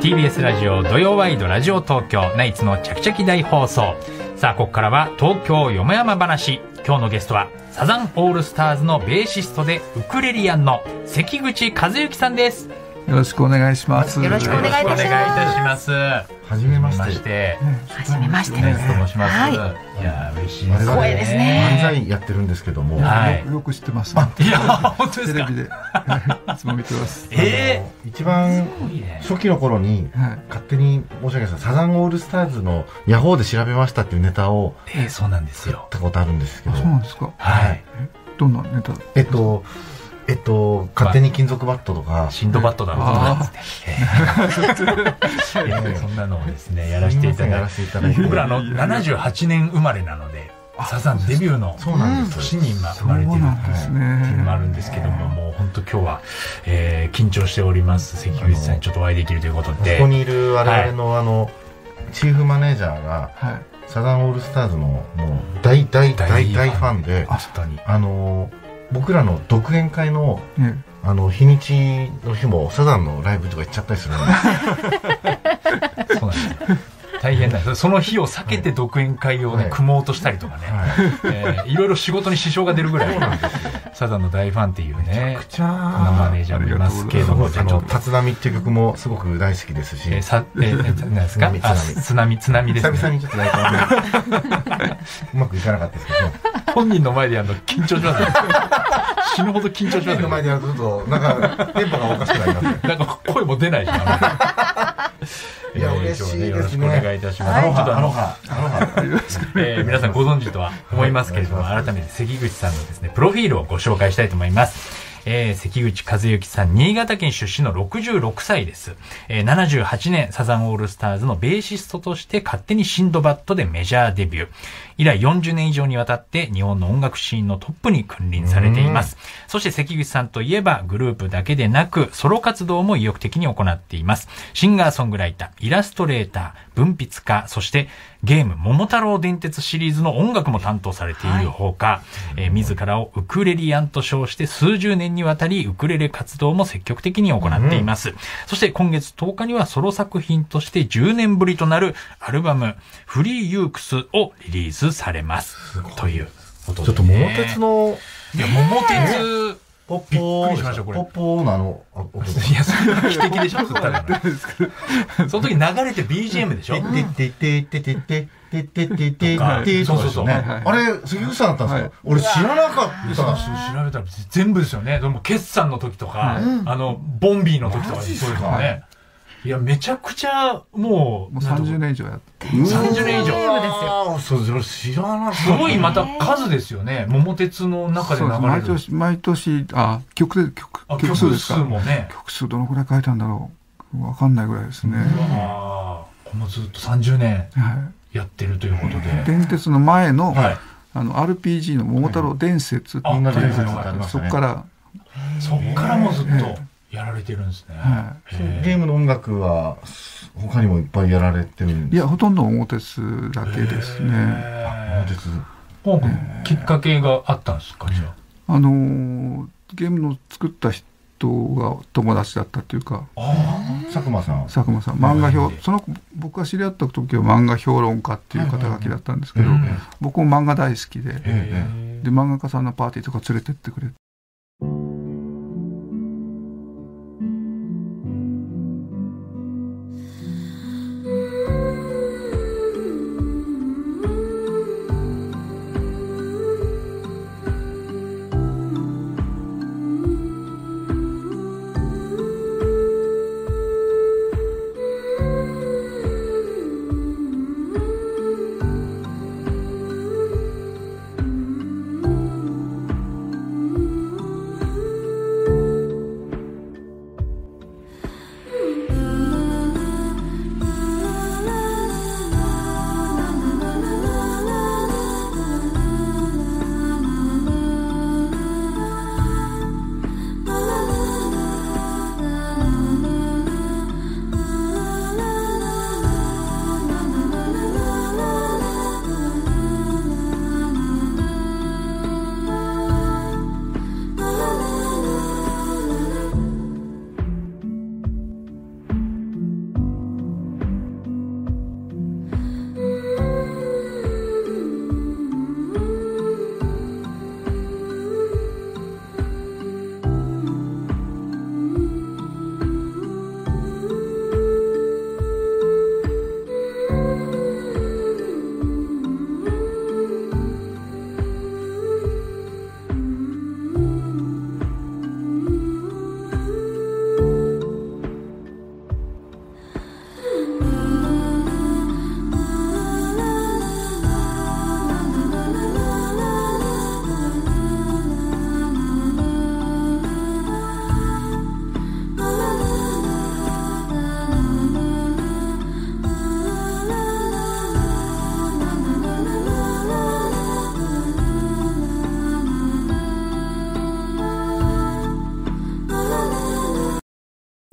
TBS ラジオ土曜ワイドラジオ東京ナイツのチャキチャキ大放送。さあここからは東京よもやま話。今日のゲストはサザンオールスターズのベーシストでウクレリアンの関口和幸さんです。 よろしくお願いします。 よろしくお願いいたします。 はじめまして。 はじめまして。 ナイツと申します。 はい、 いや嬉しいです。 光栄ですね。 漫才やってるんですけども、 よく知ってます。 いや本当ですか。 テレビでいつも見てます。 一番初期の頃に勝手に申し訳ないです。サザンオールスターズのヤホーで調べましたっていうネタをそうなんですよ。 やったことあるんですけど。 そうなんですか。 はい。 どんなネタ？ 勝手に金属バットとかシンドバットだろうってそんなのをですねやらせていただいて、僕ら78年生まれなのでサザンデビューの年に今生まれてるっていうのもあるんですけども、もう本当今日は緊張しております。関口さんにちょっとお会いできるということで、 ここにいる我々のチーフマネージャーがサザンオールスターズのもう大ファンで、僕らの独演会の日にちの日もサザンのライブとか行っちゃったりするんですそうなんですよ。大変だ。その日を避けて独演会をね組もうとしたりとかね、いろいろ仕事に支障が出るぐらいサザンの大ファンっていうねマネージャーもいますけれども、 立浪っていう曲もすごく大好きですし、 何ですか？津波ですね。 久々にちょっとうまくいかなかったですけど、 本人の前でやるの緊張しますね。死ぬほど緊張しますね。 本人の前でやるとちょっとなんか電波がおかしくなりますね。 なんか声も出ないし。 いや嬉しいですね。 よろしくお願いいたします。皆さんご存知とは思いますけれども、改めて関口さんのですねプロフィールをご紹介したいと思います。関口和幸さん、新潟県出身の66歳です。78年サザンオールスターズのベーシストとして勝手にシンドバッドでメジャーデビュー。以来40年以上にわたって日本の音楽シーンのトップに君臨されています。そして関口さんといえばグループだけでなくソロ活動も意欲的に行っています。シンガーソングライター、イラストレーター、文筆家、そしてゲーム桃太郎電鉄シリーズの音楽も担当されているほか、自らをウクレリアンと称して数十年にわたりウクレレ活動も積極的に行っています。そして今月10日にはソロ作品として10年ぶりとなるアルバムフリーユークスをリリースされます。ということで、ね、 ちょっと桃鉄の桃鉄ポッポー、ポッポーのいや、それは汽笛でしょ、その時流れて BGM でしょ。そうそうそう。 あれ、関口さんだったんですか？俺知らなかった。 調べたら全部ですよね。でも決算の時とか、ボンビーの時とかそうですよね。いや、めちゃくちゃもう 30年以上やって 30年以上そう、知らなかった。 すごいまた数ですよね。桃鉄の中で流れる毎年曲数もね、曲数どのくらい書いたんだろう、分かんないぐらいですね。 もうずっと30年やってるということで、 電鉄の前のRPG の桃太郎伝説っていうのがそこからもずっとやられてるんですね。 ゲームの音楽は他にもいっぱいやられてるんですか？ いや、ほとんど桃鉄だけですね。 桃鉄。きっかけがあったんですか？じゃあ。 ゲームの作った人が友達だったっていうか、 佐久間さん、 漫画僕が知り合った時は漫画評論家っていう肩書きだったんですけど、僕も漫画大好きで、漫画家さんのパーティーとか連れてってくれて。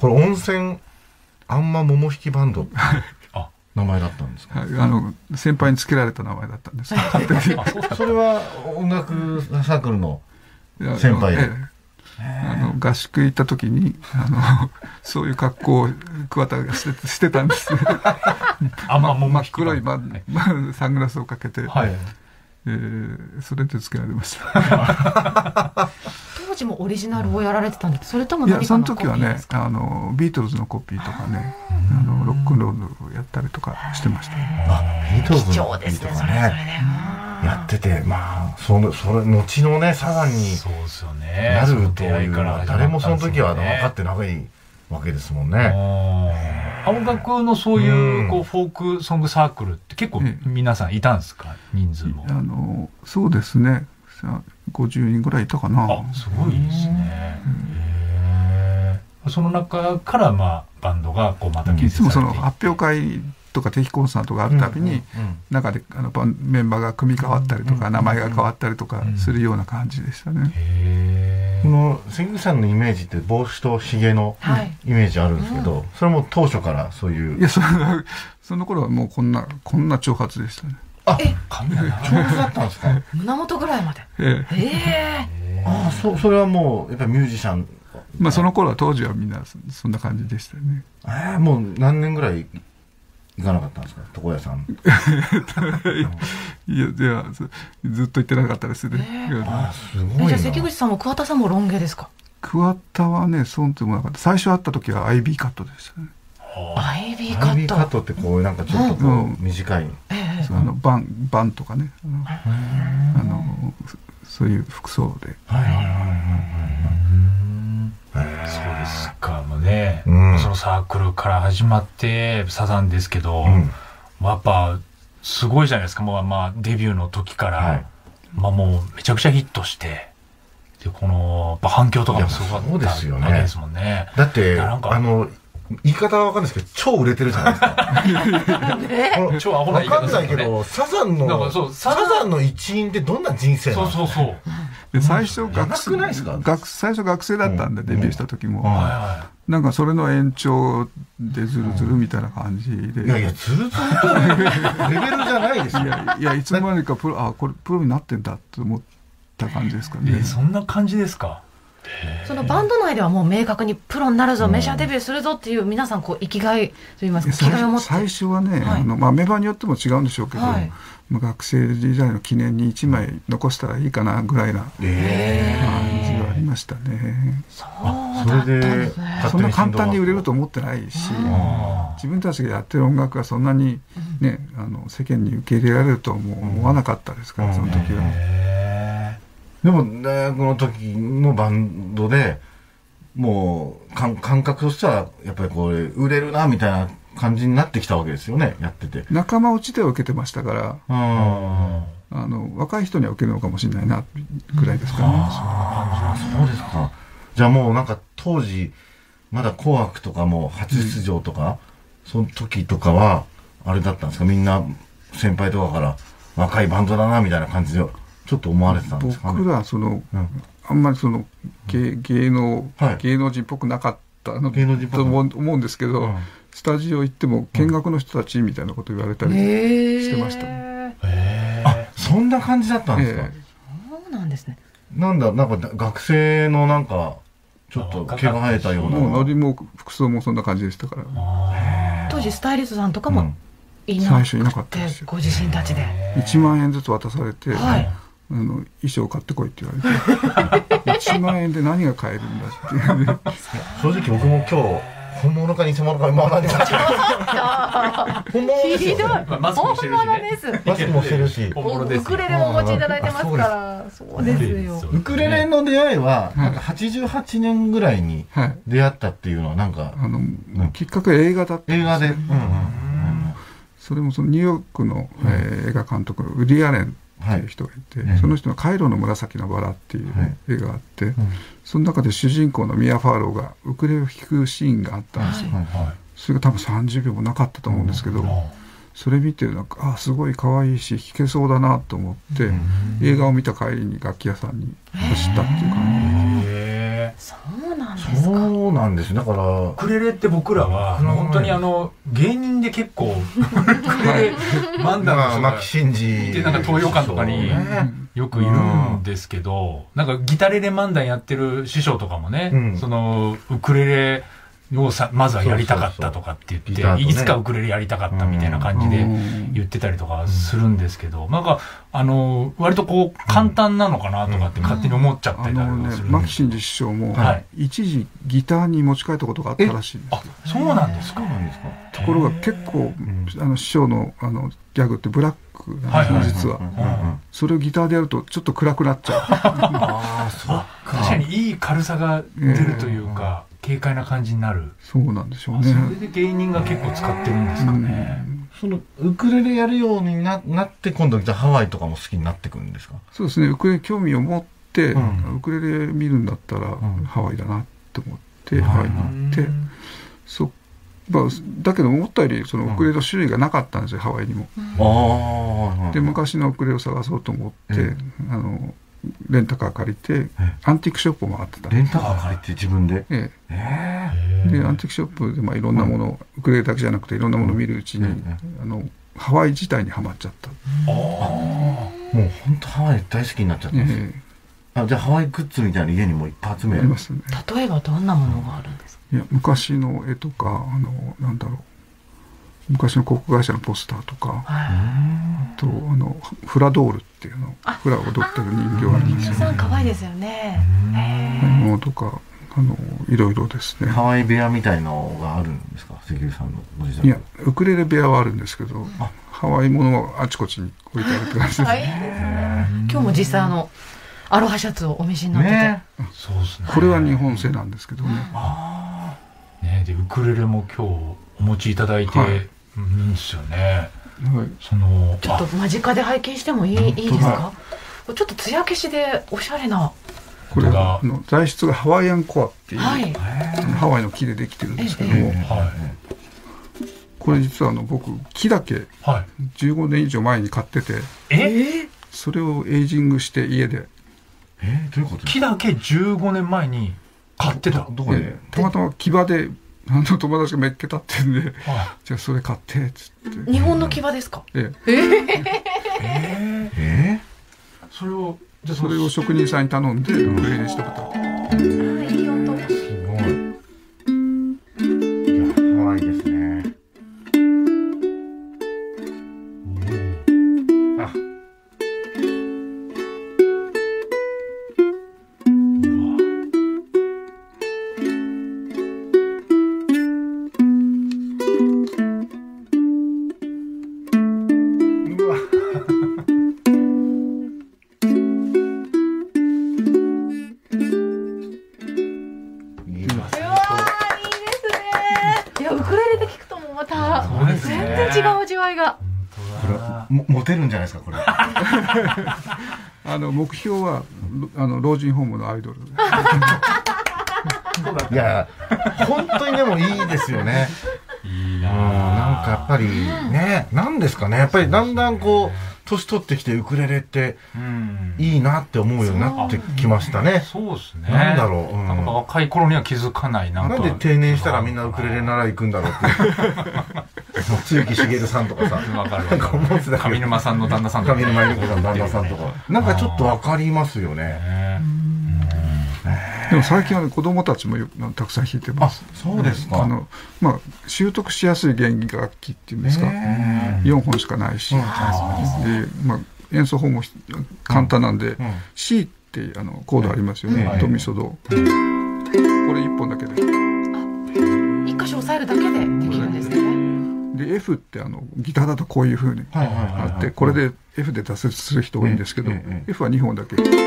これ温泉あんま桃引きバンドって名前だったんですか？ 先輩につけられた名前だったんです。 それは音楽サークルの先輩で。 合宿行った時にそういう格好を桑田がしてたんですね。真っ黒いサングラスをかけて、それでつけられました。 当時もオリジナルをやられてたんです。それとも何かのコピーですか？ その時はねビートルズのコピーとかねロックンロールをやったりとかしてました。 ビートルズのコピーとかねやってて、まあそれ後のねサザンになるというのは誰もその時は分かってないわけですもんね。 青学のそういうフォークソングサークルって結構皆さんいたんですか？人数も。 そうですね。50人ぐらいいたかな。 すごいですね。その中からバンドがまたいつもその発表会とか定期コンサートがあるたびに中でメンバーが組み替わったりとか名前が変わったりとかするような感じでしたね。 この関口さんのイメージって帽子とひげのイメージあるんですけど、それも当初からそういう。 いやその頃はもうこんな長髪でしたね。 髪が長髪だったんですか？ 胸元ぐらいまで。 それはもうやっぱりミュージシャン。 その頃は当時はみんなそんな感じでしたよね。 もう何年ぐらい行かなかったんですか？床屋さん。 いやずっと行ってなかったですね。 すごいな。 じゃあ関口さんも桑田さんもロン毛ですか？ 桑田はねそうでもなかった。最初会った時は IB カットでしたね。 IB カット。 IB カットってこうなんかちょっと短い。 バンとかねそういう服装で。 そうですか。もうね、そのサークルから始まってサザンですけど、やっぱすごいじゃないですか。もうデビューの時から、もうめちゃくちゃヒットしてでこの反響とかもすごかったわけですもんね。 だって言い方はわかんないですけど超売れてるじゃないですか。超アホな言い方ですよね。わかんないけどサザンの一員ってどんな人生なの？ そうで最初学生だったんでデビューした時もなんかそれの延長でズルズルみたいな感じで。 いやズルズルとレベルじゃないですよ。 いやいつの間にかこれプロになってんだと思った感じですかね。 そんな感じですか？ そのバンド内ではもう明確にプロになるぞ、メジャーデビューするぞっていう皆さん生きがいといいますか気概を持って。 最初はね、メンバーによっても違うんでしょうけど、学生時代の記念に1枚残したらいいかなぐらいな感じがありましたね。 それでそんな簡単に売れると思ってないし、自分たちがやってる音楽がそんなにね世間に受け入れられるとは思わなかったですから、その時は。 でも大学の時のバンドでもう感覚としてはやっぱりこれ売れるなみたいな感じになってきたわけですよね、やってて。 仲間内では受けてましたから、若い人には受けるのかもしれないなぐらいですかね。 そうですか。じゃあもうなんか当時まだ紅白とかも初出場とか、その時とかはあれだったんですか？みんな先輩とかから若いバンドだなみたいな感じでちょっと思われてたんですかね。 僕らはあんまり芸能人っぽくなかったと思うんですけど、スタジオ行っても見学の人たちみたいなこと言われたりしてましたね。 そんな感じだったんですか？ そうなんですね。 なんか学生のなんかちょっと毛が生えたような。 ノリも服装もそんな感じでしたから。 当時スタイリストさんとかも最初いなかったですよ。 ご自身たちで 1万円ずつ渡されて、衣装買ってこいって言われて1万円で何が買えるんだっていうね。 正直僕も今日本物か偽物か今何も本物ですよね。 マスクもしてるしね。 マスクもしてるしウクレレもお持ちいただいてますから。そうですよ。 ウクレレの出会いはなんか88年ぐらいに出会ったっていうのはなんかきっかけは映画だった。 映画でそれもそのニューヨークの映画監督ウディ・アレンっていう人がいて、その人のカイロの紫のバラっていう映画があって、その中で主人公のミア・ファーローがウクレレを弾くシーンがあったんですよ。それが多分30秒もなかったと思うんですけど、それ見てなんかすごい可愛いし弾けそうだなと思って、映画を見た帰りに楽器屋さんに走ったっていう感じ。 そうなんですですか。 そうなんです。だからウクレレって僕らは本当に芸人で結構ウクレレ漫談の人が牧伸二でなんか東洋館とかによくいるんですけど、なんかギタレレ漫談やってる師匠とかもね、そのウクレレをまずはやりたかったとかって言って、いつかウクレレやりたかったみたいな感じで言ってたりとかするんですけど、なんか割とこう簡単なのかなとかって勝手に思っちゃったりとかする。 牧伸二師匠も一時ギターに持ち帰ったことがあったらしいんですよ。 あ、そうなんですか。 ところが結構師匠のギャグってブラックなんですよ、実は。それをギターでやるとちょっと暗くなっちゃう。 ああ、そっか。確かにいい軽さが出るというか、軽快な感じになる。 そうなんでしょうね。 それで芸人が結構使ってるんですかね。 そのウクレレやるようになって今度じゃあハワイとかも好きになってくるんですか？ そうですね。ウクレレ興味を持って、ウクレレ見るんだったらハワイだなと思ってハワイに行って、だけど思ったよりそのウクレレの種類がなかったんですよ、ハワイにも。で昔のウクレレを探そうと思ってレンタカー借りてアンティークショップを回ってた。 レンタカー借りて自分で？ でアンティークショップでいろんなもの、ウクレレだけじゃなくていろんなものを見るうちにハワイ自体にはまっちゃった。 もう本当ハワイ大好きになっちゃったんです。じゃあハワイグッズみたいな家にもいっぱい集める？ ありますね。 例えばどんなものがあるんですか？ いや、昔の絵とかなんだろう、昔の航空会社のポスターとか、あとフラドールっていうフラを踊ってる人形があるんですよ。 皆さん可愛いですよね。 ものとかいろいろですね。 ハワイ部屋みたいのがあるんですか、関口さんのご自宅？ いや、ウクレレ部屋はあるんですけど、ハワイものはあちこちに置いてあるって感じですね。 今日も実際アロハシャツをお召しになってて、 そうですね。 これは日本製なんですけどね。 でウクレレも今日お持ちいただいてるんですよね。 ちょっと間近で拝見してもいいですか？ちょっと艶消しでおしゃれな。 これは材質がハワイアンコアっていう、ハワイの木でできてるんですけども、これ実は僕木だけ15年以上前に買ってて、それをエイジングして家で。 どういうこと？ 木だけ15年前に買ってた。 どこで？たまたま木場で友達がめっけたって言うんで、じゃあそれ買ってっつって。 日本の木場ですか？ それを職人さんに頼んでウクレレにしとくと。 いい音。 すごい。いや、ハワイですね。モテるんじゃないですかこれ。 目標は老人ホームのアイドル。 いや本当にでもいいですよね。いいな。なんかやっぱりね、なんですかね、やっぱりだんだんこう年取ってきてウクレレっていいなって思うようになってきましたね。 そうですね。 なんだろう。 なんか若い頃には気づかないなんで定年したらみんなウクレレ習い行くんだろうって。露木茂さんとかさ、なんか思ってたけど、 上沼さんの旦那さんとか、 上沼恵美子さんの旦那さんとか、なんかちょっとわかりますよね。 でも最近は子供たちもたくさん弾いてます。 そうですか。 習得しやすい弦楽器っていうんですか、4本しかないし、演奏法も簡単なんで、C ってコードありますよね、ドミソド。これ1本だけで。 1箇所押さえるだけでできるんですね。 で F ってギターだとこういう風にあって、これで F で挫折する人多いんですけど、F は2本だけ。 それ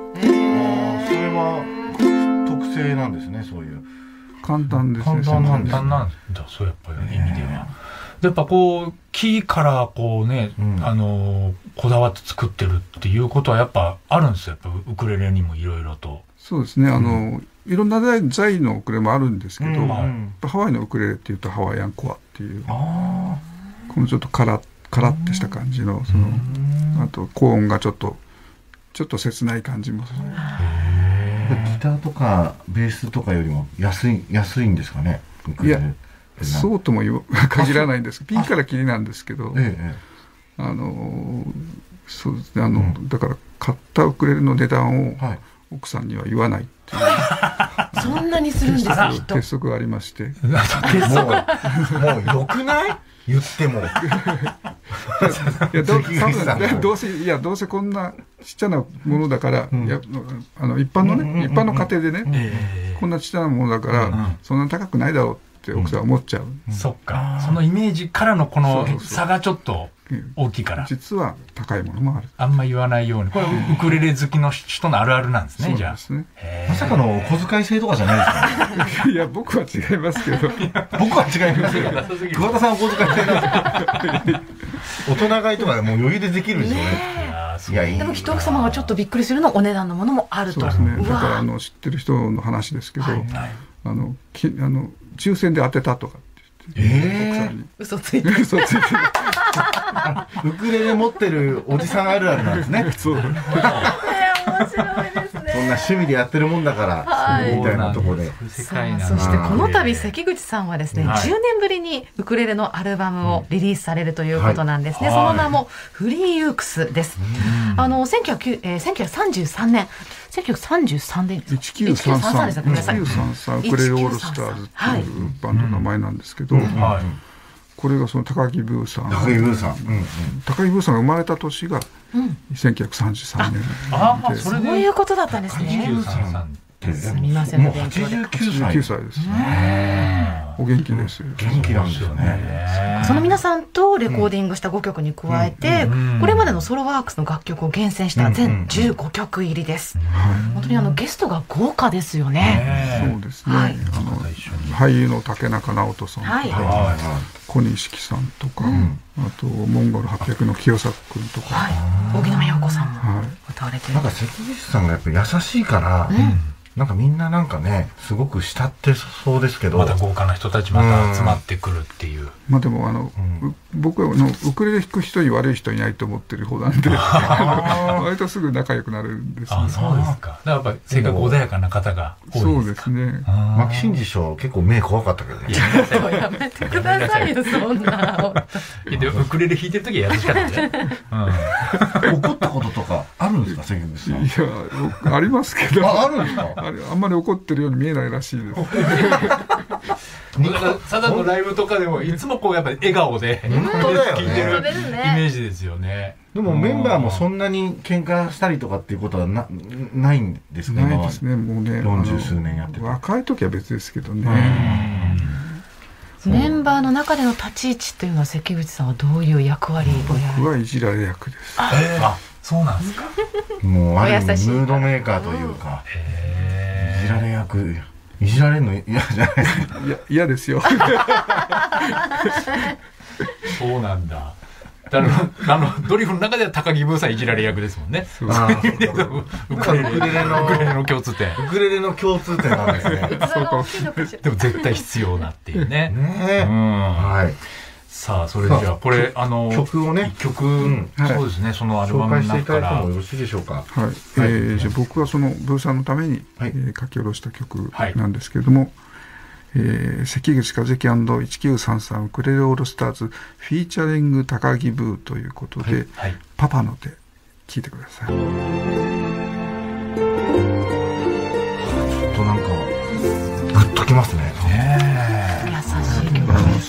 は特性なんですね、そういう。 簡単ですね。 簡単なんだ、そうやっぱり意味では。やっぱこう木からこうね、こだわって作ってるっていうことはやっぱあるんですよ。やっぱウクレレにもいろいろと。 そうですね。いろんな材のウクレレもあるんですけど、ハワイのウクレレっていうとハワイアンコアっていう、このちょっとカラッてした感じのあと高音がちょっと切ない感じもする。 ギターとかベースとかよりも安いんですかね。 いや、そうとも限らないんです。ピンからキリなんですけど、そうですね、だから買ったウクレレの値段を奥さんには言わないっていう、 そんなにするんですか。 鉄則がありまして。もうよくない？言っても。 どうせこんなちっちゃなものだから、一般の家庭でね、こんなちっちゃなものだから、そんな高くないだろうって奥さんは思っちゃう。 そっか。そのイメージからのこの差がちょっと大きいから。 実は高いものもある。 あんま言わないように。これウクレレ好きの人のあるあるなんですね、じゃあ。 まさかのお小遣い制とかじゃないですか。 いや、僕は違いますけど。 僕は違いますけど。桑田さんお小遣い制なんです大人買いとかもう余裕でできるんですよね。 でもきっと奥様がちょっとびっくりするのお値段のものもあると。 そうですね。だから知ってる人の話ですけど、抽選で当てたとかって言って、奥さんに嘘ついて嘘ついてウクレレ持ってるおじさんあるあるなんですね。 そう。 面白いですね。 そんな趣味でやってるもんだからみたいなところで。 そしてこの度関口さんはですね、10年ぶりにウクレレのアルバムをリリースされるということなんですね。その名もフリーユークスです。1933年1933年 1933ウクレレオールスターズっていうバンドの名前なんですけど、これがその高木ブーさんが生まれた年が1933年で、 そういうことだったんですね。すみません、 もう89 歳です。お元気です。 元気なんですよね。 その皆さんとレコーディングした5曲に加えて、これまでのソロワークスの楽曲を厳選した全15曲入りです。本当にゲストが豪華ですよね。 そうですね。俳優の竹中直人さんとか、小西木さんとか、あとモンゴル800の清作君とか、 荻野目洋子さんも歌われてる。 なんか関口さんがやっぱり優しいから。なんかみんななんかね、すごく慕ってそうですけど、 また豪華な人たちまた集まってくるっていう。 まあでも僕はウクレレ弾く人に悪い人いないと思ってる方なんで、割とすぐ仲良くなるんですね。 あ、そうですか。だからやっぱ性格穏やかな方が多いですか。 そうですね。 牧伸二師匠結構目怖かったけどね。 やめてくださいよ、そんな。 ウクレレ弾いてる時は優しかったね。 怒ったこととかあるんですか、関口さん。 いや、ありますけど。 あるんですか。 あんまり怒ってるように見えないらしいです。 サザンのライブとかでもいつもこうやっぱり笑顔で聴いてるイメージですよね。 でもメンバーもそんなに喧嘩したりとかっていうことはないんですか。 ないですね。もうね、 40数年やってて。 若い時は別ですけどね。 メンバーの中での立ち位置というのは関口さんはどういう役割をやる？ 僕はいじられ役です。 あ、そうなんですか。 もうある意味ムードメーカーというか、いじられ役、いじられるの嫌じゃないですか。 いや、嫌ですよ。 そうなんだ。ドリフの中では高木ブーさんいじられ役ですもんね。ウクレレの共通点。 ウクレレの共通点なんですね。 でも絶対必要なっていうね。 はい。 さあ、それじゃあこれ曲をね、 一曲、そうですね、そのアルバムの中から。 紹介していただいてもよろしいでしょうか。 はい。じゃあ僕はそのブーさんのために書き下ろした曲なんですけれども、関口和樹 &1933 ウクレレオールスターズフィーチャリング高木ブーということで、パパの手聴いてください。ちょっとなんかグッときますね。 優しい曲です。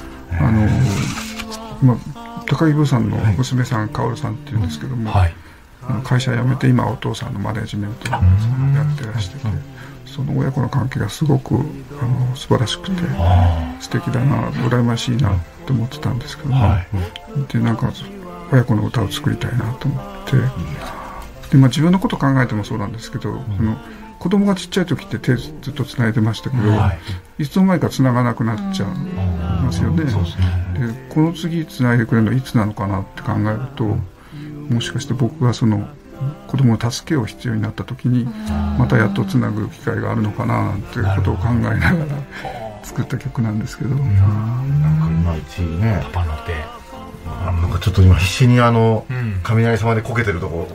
高木ブーさんの娘さん、薫さんっていうんですけども、会社辞めて今お父さんのマネジメントをやってらしてて、その親子の関係がすごく素晴らしくて素敵だな、羨ましいなと思ってたんですけども、でなんか親子の歌を作りたいなと思ってで、自分のこと考えてもそうなんですけど、子供がちっちゃい時って手ずっとつないでましたけど、いつの間にかつながなくなっちゃうんですよね。でこの次つないでくれるのいつなのかなって考えると、もしかして僕がその子供の助けを必要になった時にまたやっとつなぐ機会があるのかななんていうことを考えながら作った曲なんですけど、なんかいまいちね、 パパの手なんかちょっと今必死に雷様でこけてるとこ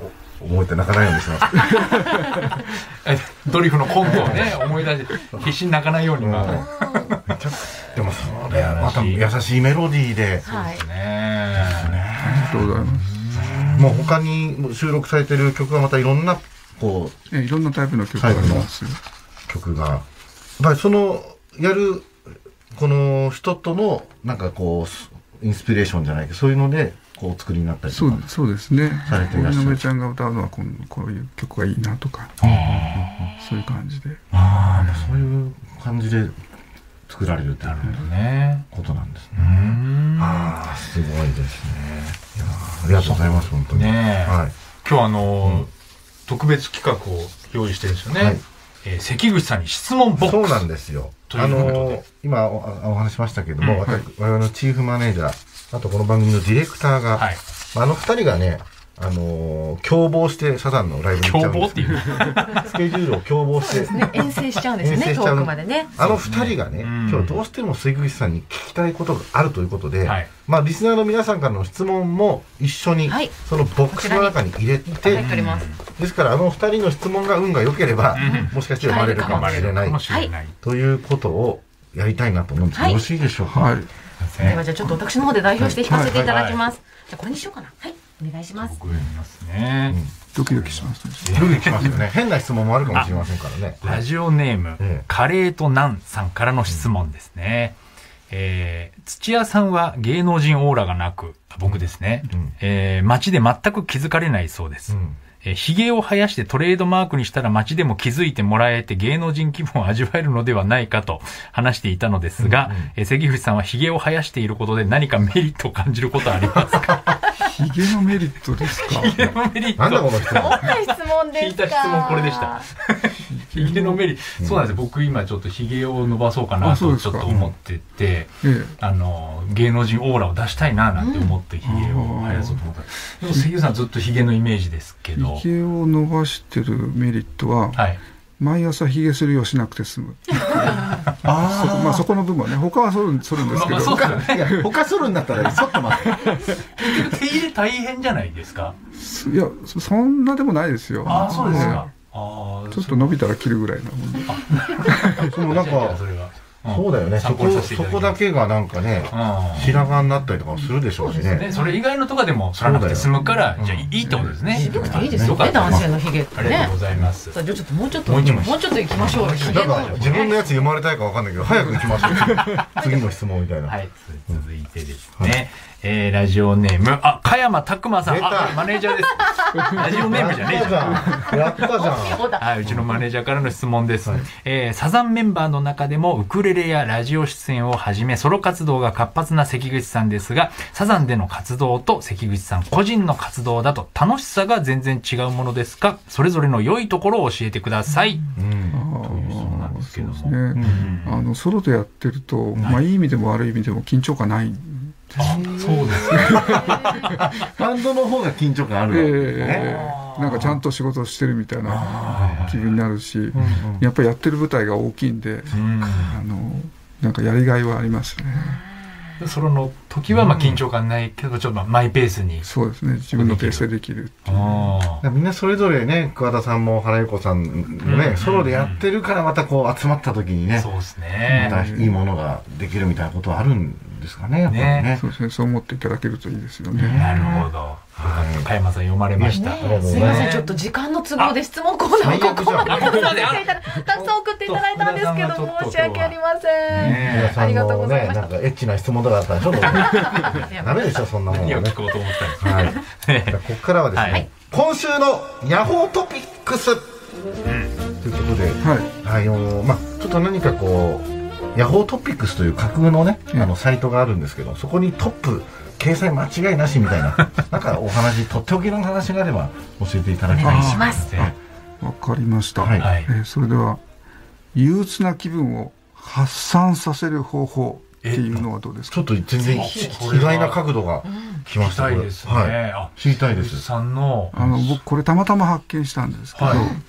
思って泣かないようにします。 ドリフのコントをね思い出して必死に泣かないように。でもそれまた優しいメロディーで。 そうですね。 ありがとうございます。 もう他に収録されてる曲はまたいろんなこういろんなタイプの曲がありますよ。 曲がやっぱりそのやるこの人とのなんかこうインスピレーションじゃないけどそういうのでこうお作りになったりとか。 そうですね。 されていらっしゃる。 堀ちゃんが歌うのはこういう曲がいいなとかそういう感じで。 そういう感じで作られるってことなんですね。すごいですね。ありがとうございます本当に。 今日特別企画を用意してるんですよね。関口さんに質問ボックス。 そうなんですよ。今お話しましたけども、我々のチーフマネージャー、あとこの番組のディレクターが、二人がね、共謀してサザンのライブに行っちゃうんです。共謀っていうスケジュールを共謀して遠征しちゃうんですよね、遠くまでね。 二人がね、今日どうしても関口さんに聞きたいことがあるということで、リスナーの皆さんからの質問も一緒にそのボックスの中に入れて、ですから二人の質問が運が良ければもしかして生まれるかもしれないということをやりたいなと思うんですけど、よろしいでしょうか。 ではじゃあちょっと私の方で代表して弾かせていただきます。じゃあこれにしようかな。はい、お願いします。 僕読みますね。 ドキドキしますね。 ドキドキしますよね。変な質問もあるかもしれませんからね。 ラジオネームカレーとナンさんからの質問ですね。土屋さんは芸能人オーラがなく、僕ですね。街で全く気づかれないそうです。髭を生やしてトレードマークにしたら街でも気づいてもらえて芸能人気分を味わえるのではないかと話していたのですが、関口さんは髭を生やしていることで何かメリットを感じることはありますか？ 髭のメリットですか？ 髭のメリット。 なんだこの質問。 どんな質問ですか？ 聞いた質問これでした。髭のメリット。そうなんです。僕今ちょっと髭を伸ばそうかなとちょっと思ってて、芸能人オーラを出したいななんて思って髭を生やそうと思った。でも関口さんずっと髭のイメージですけど。 髭を伸ばしてるメリットは、毎朝髭剃りをしなくて済む。そこの部分はね、他は剃るんですけど。 他剃るんだったらちょっと待って。 手入れ大変じゃないですか？ いや、そんなでもないですよ。 そうですか。 ちょっと伸びたら切るぐらいなもんで。 でもなんかそうだよね。そこだけがなんかね、白髪になったりとかするでしょうしね。 それ以外のとかでも剃らなくて済むから、じゃあいいってことですね。 ひどくていいですよね、男性のヒゲってね。 ありがとうございます。 じゃあちょっともうちょっと行きましょう。 なんか自分のやつ読まれたいかわかんないけど、早く行きましょう。次の質問みたいな。 はい、続いてですね。ラジオネーム、加山拓馬さん、マネージャーです。ラジオネームじゃねえじゃん。 やったじゃん。 はい、うちのマネージャーからの質問です。サザンメンバーの中でもウクレレやラジオ出演をはじめソロ活動が活発な関口さんですが、サザンでの活動と関口さん個人の活動だと楽しさが全然違うものですか？それぞれの良いところを教えてください。そうなんですけども。 ソロでやってると、いい意味でも悪い意味でも緊張感ない。 そうですね。 バンドの方が緊張感あるわけですね。 なんかちゃんと仕事してるみたいな気分になるし、やっぱりやってる舞台が大きいんで、なんかやりがいはありますね。 その時は緊張感ないけど、ちょっとマイペースに。 そうですね。自分のペースでできる。 みんなそれぞれね、桑田さんも原由子さんもね、ソロでやってるからまたこう集まった時にね、 そうですね。 またいいものができるみたいなことはあるんですかね、やっぱりね。 そうですね。そう思っていただけるといいですよね。 なるほど。加山さん読まれました。 すみません、ちょっと時間の都合で質問コーナーをここまでたくさん送っていただいたんですけど、申し訳ありません。ありがとうございました。 なんかエッチな質問とかあったらちょっとダメでしょ、そんなもの。 何を聞こうと思ったんですか。 ここからはですね、今週のヤホートピックスということで、ちょっと何かこうヤホートピックスという架空のねサイトがあるんですけど、そこにトップ掲載間違いなしみたいななんかお話、とっておきの話があれば教えていただきたい。 お願いします。 わかりました。それでは憂鬱な気分を発散させる方法っていうのはどうですか？ ちょっと全然意外な角度が来ました。 知りたいですね。 知りたいです。 僕これたまたま発見したんですけど、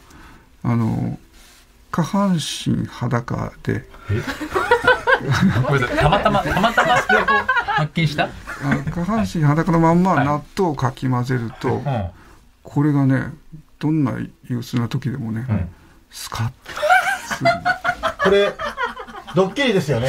下半身裸でたまたまそれを発見した？ 下半身裸のまんま納豆をかき混ぜると、 これがね、どんな憂鬱な時でもね、スカッとこれドッキリですよね。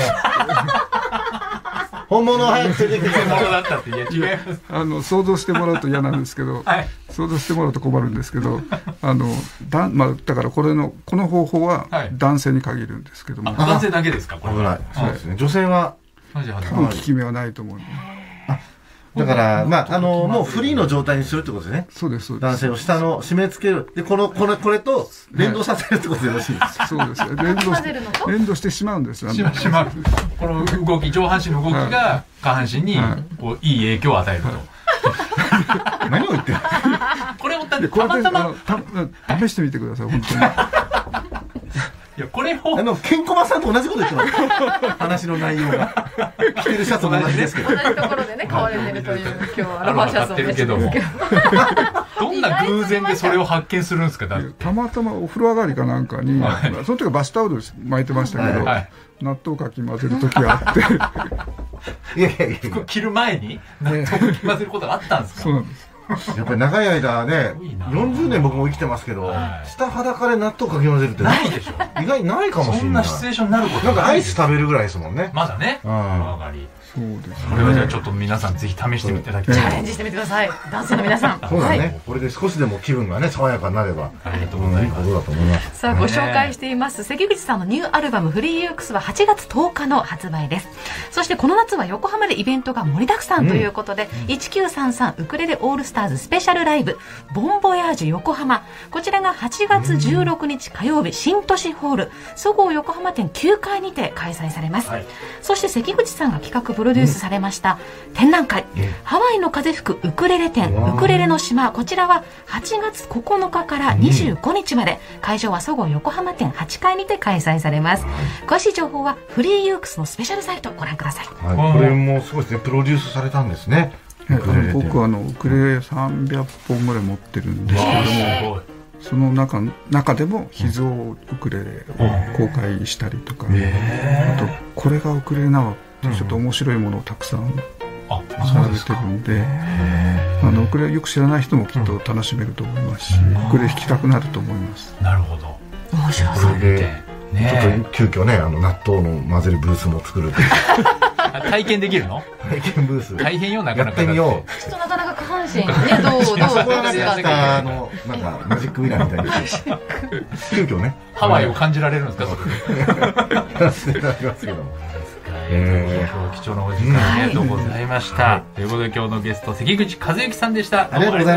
本物を早く連れてきて本物だったって、いや違います。 想像してもらうと嫌なんですけど、はい、想像してもらうと困るんですけど、だからこの方法は男性に限るんですけども、 男性だけですか、これ。 危ない。そうですね。女性は多分効き目はないと思う。 だから、もうフリーの状態にするってことですね。 そうです、そうです。 男性を下の締め付ける。で、これと連動させるってことでよろしいですか？ そうです。連動してしまうんですよ。 しまう。この動き、上半身の動きが下半身にこういい影響を与えると。 何を言ってる？ これをたまたま試してみてください、本当に。 いや、これをケンコバさんと同じこと言ってます。話の内容が。着てるシャツも同じですけど。 同じところでね、買われてるという、今日はアロハシャツを着てるけども。 どんな偶然でそれを発見するんですか？ たまたまお風呂上がりかなんかに、その時はバスタオル巻いてましたけど、納豆かき混ぜる時があって。 いやいやいや。 服着る前に納豆かき混ぜることがあったんですか？ そうなんです。 やっぱり長い間ね、40年僕も生きてますけど、下裸で納豆かき混ぜるってないでしょ。 意外にないかもしれない。 そんなシチュエーションになることなんかアイス食べるぐらいですもんね。 まだね。上がり。 そうですね。 これはじゃあちょっと皆さんぜひ試してみていただきたい。 チャレンジしてみてください。男性の皆さん。 そうだね。これで少しでも気分がね、爽やかになれば。 ありがとうございます。 いいことだと思います。 さあ、ご紹介しています。関口さんのニューアルバムフリーユークスは8月10日の発売です。そしてこの夏は横浜でイベントが盛りだくさんということで、1933ウクレレオールスターズスペシャルライブ、ボンボヤージュ横浜。こちらが8月16日火曜日、新都市ホール、そごう横浜店9階にて開催されます。そして関口さんが企画プロデュースされました展覧会、ハワイの風吹くウクレレ展、ウクレレの島。こちらは8月9日から25日まで、会場はそごう横浜店8階にて開催されます。詳しい情報はフリーユークスのスペシャルサイトをご覧ください。 これもすごいですね。プロデュースされたんですね。 僕はウクレレ300本ぐらい持ってるんですけども、その中でも秘蔵ウクレレを公開したりとか、あとこれがウクレレなのってちょっと面白いものをたくさんされてるんで、ウクレレよく知らない人もきっと楽しめると思いますし、ウクレレ弾きたくなると思います。 なるほど。 面白そう。 ちょっと急遽ね、納豆の混ぜるブースも作る。 体験できるの？ 体験ブース。 大変よ、なかなか。 やってみよう。ちょっとなかなか下半身ね、どうそこはなんかマジックミラーみたいに急遽ね。 ハワイを感じられるんですか、それで。 やらせていただきますけども。 貴重なお時間ありがとうございました。ということで今日のゲスト、関口和幸さんでした。 ありがとうございます。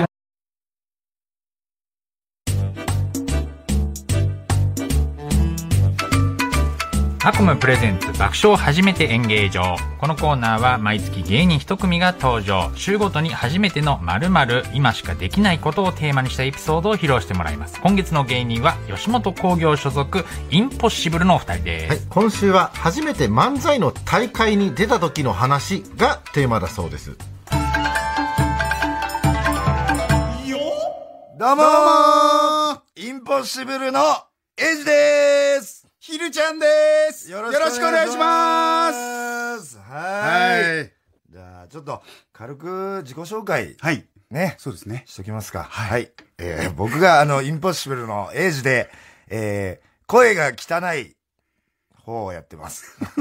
アコムプレゼンツ爆笑初めて演芸場。このコーナーは毎月芸人一組が登場。週ごとに初めての〇〇、今しかできないことをテーマにしたエピソードを披露してもらいます。今月の芸人は吉本興業所属インポッシブルのお二人です。 今週は初めて漫才の大会に出た時の話がテーマだそうです。 どうもインポッシブルのエイジです。ひるちゃんです。よろしくお願いします。はい。じゃあちょっと軽く自己紹介。はい。ね。そうですね。しときますか。はい。僕がインポッシブルのエイジで、声が汚い方をやってます。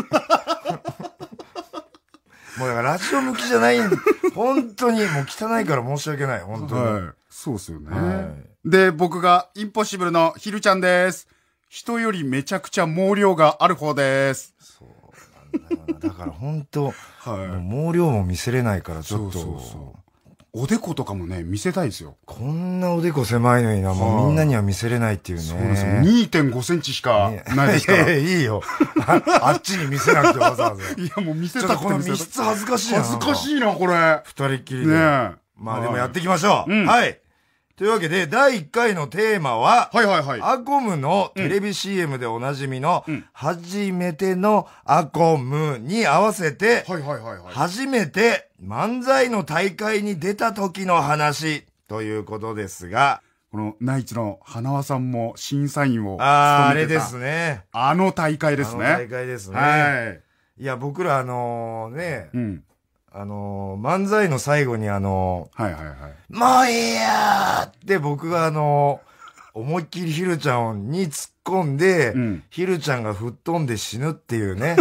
もうだからラジオ向きじゃない、本当にもう汚いから申し訳ない、本当に。はい。そうですよね。で、僕がインポッシブルのひるちゃんです。人よりめちゃくちゃ毛量がある方です。そうなんだよな。だから本当、もう毛量も見せれないからちょっと。おでことかもね、見せたいですよ。こんなおでこ狭いのにな、もうみんなには見せれないっていうね。そうですよ。2.5 センチしかないですから。いいよ。あっちに見せなくてわざわざ。いや、もう見せたくて。この密室恥ずかしいな。恥ずかしいな、これ。二人きりで。ね。まあでもやっていきましょう。はい。というわけで、第1回のテーマは、アコムのテレビ CM でおなじみの、初めてのアコムに合わせて、初めて漫才の大会に出た時の話ということですが、このナイツの花輪さんも審査員を務めてた。あれですね。あの大会ですね。あの大会ですね。はい。いや、僕らね、 漫才の最後にはいはいはい。 もういいやーって僕が思いっきりひるちゃんに突っ込んで、ひるちゃんが吹っ飛んで死ぬっていうね。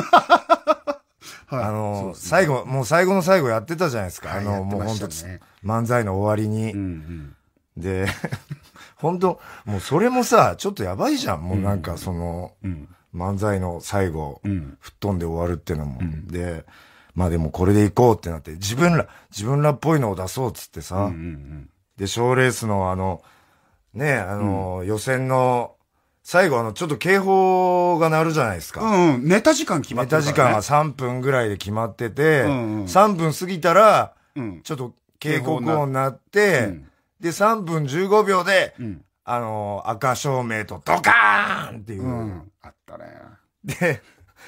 はい、最後、もう最後の最後やってたじゃないですか。はい、もう本当、漫才の終わりに。で、本当もうそれもさ、ちょっとやばいじゃん。もうなんか漫才の最後、吹っ飛んで終わるっていうのも。で、まあでもこれでいこうってなって、自分らっぽいのを出そうっつってさ。で、賞レースの予選の、最後ちょっと警報が鳴るじゃないですか。 ネタ時間決まってるからね。 ネタ時間は3分ぐらいで決まってて、3分過ぎたら、ちょっと警告音鳴って、で、3分15秒で、赤照明とドカーンっていう。 あったね。 で、